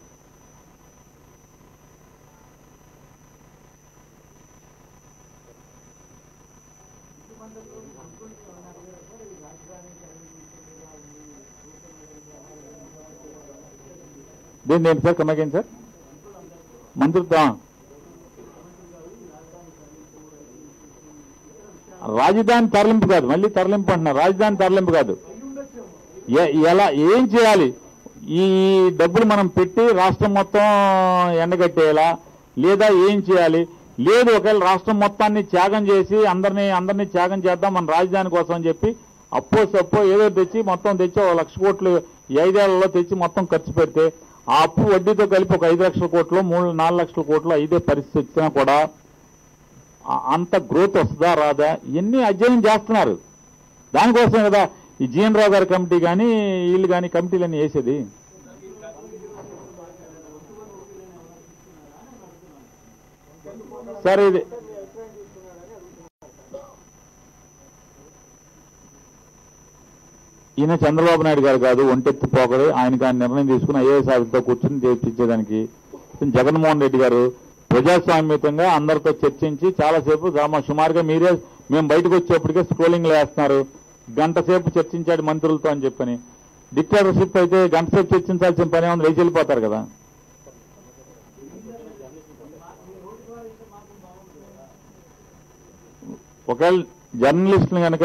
దేని ఏంటి సార్ కమ్మకేంటి సార్ మంత్రిత్వం? రాజధాని తరలింపు కాదు, మళ్ళీ తరలింపు అంటున్నారు. రాజధాని తరలింపు కాదు, ఎలా ఏం చేయాలి? ఈ డబ్బులు మనం పెట్టి రాష్ట్రం మొత్తం ఎండగట్టేయాలా లేదా ఏం చేయాలి? లేదు ఒకవేళ రాష్ట్రం మొత్తాన్ని త్యాగం చేసి అందరినీ అందరినీ త్యాగం చేద్దాం మన రాజధాని కోసం అని చెప్పి అప్పో సప్పో ఏదో తెచ్చి మొత్తం తెచ్చి ఒక లక్ష కోట్లు ఐదేళ్లలో తెచ్చి మొత్తం ఖర్చు పెడితే ఆ అప్పు వడ్డీతో కలిపి ఒక ఐదు లక్షల కోట్లు మూడు నాలుగు లక్షల కోట్లు ఇదే పరిస్థితి వచ్చినా కూడా అంత గ్రోత్ వస్తుందా రాదా ఇవన్నీ అధ్యయనం చేస్తున్నారు. దానికోసం కదా ఈ జీఎన్ రావు గారి కమిటీ కానీ వీళ్ళు కానీ కమిటీలన్నీ వేసేది. సరే ఇది ఈయన చంద్రబాబు నాయుడు గారు కాదు, ఒంటెత్తి పోకడు, ఆయనకు ఆయన నిర్ణయం తీసుకుని ఐఏఎస్ ఆఫీస్తో కూర్చొని చేయించేదానికి. జగన్మోహన్ రెడ్డి గారు ప్రజాస్వామ్యతంగా అందరితో చర్చించి చాలాసేపు సుమారుగా మీరే మేము బయటకు వచ్చేప్పటికే స్క్రోలింగ్లు వేస్తున్నారు, గంట సేపు చర్చించాడు మంత్రులతో అని చెప్పని. డిక్టేటర్షిప్ అయితే గంట సేపు చర్చించాల్సిన పని ఏమన్నా లేచి వెళ్ళిపోతారు కదా. ఒకవేళ జర్నలిస్టులు కనుక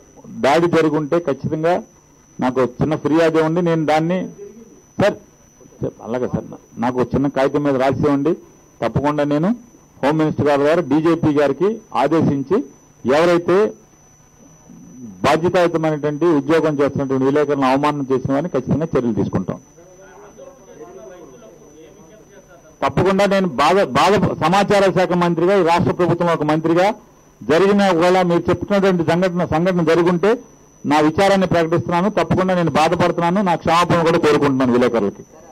దాడి జరుగుంటే ఖచ్చితంగా నాకు చిన్న ఫిర్యాదు ఉంది, నేను దాన్ని సార్ అలాగే సార్, నాకు చిన్న కాగితం మీద రాసి ఇవ్వండి. తప్పకుండా నేను హోమ్ మినిస్టర్ గారి ద్వారా డీజీపీ గారికి ఆదేశించి ఎవరైతే బాధ్యతాయుతమైనటువంటి ఉద్యోగం చేస్తున్నటువంటి విలేకరులను అవమానం చేసిన వారిని ఖచ్చితంగా చర్యలు తీసుకుంటాం. తప్పకుండా నేను బాధ బాధ సమాచార శాఖ మంత్రిగా, ఈ రాష్ట్ర ప్రభుత్వంలో ఒక మంత్రిగా జరిగిన ఒకవేళ మీరు చెప్తున్నటువంటి సంఘటన సంఘటన జరుగుంటే నా విచారాన్ని ప్రకటిస్తున్నాను. తప్పకుండా నేను బాధపడుతున్నాను. నా క్షమాపణ కూడా కోరుకుంటున్నాను విలేకరులకి.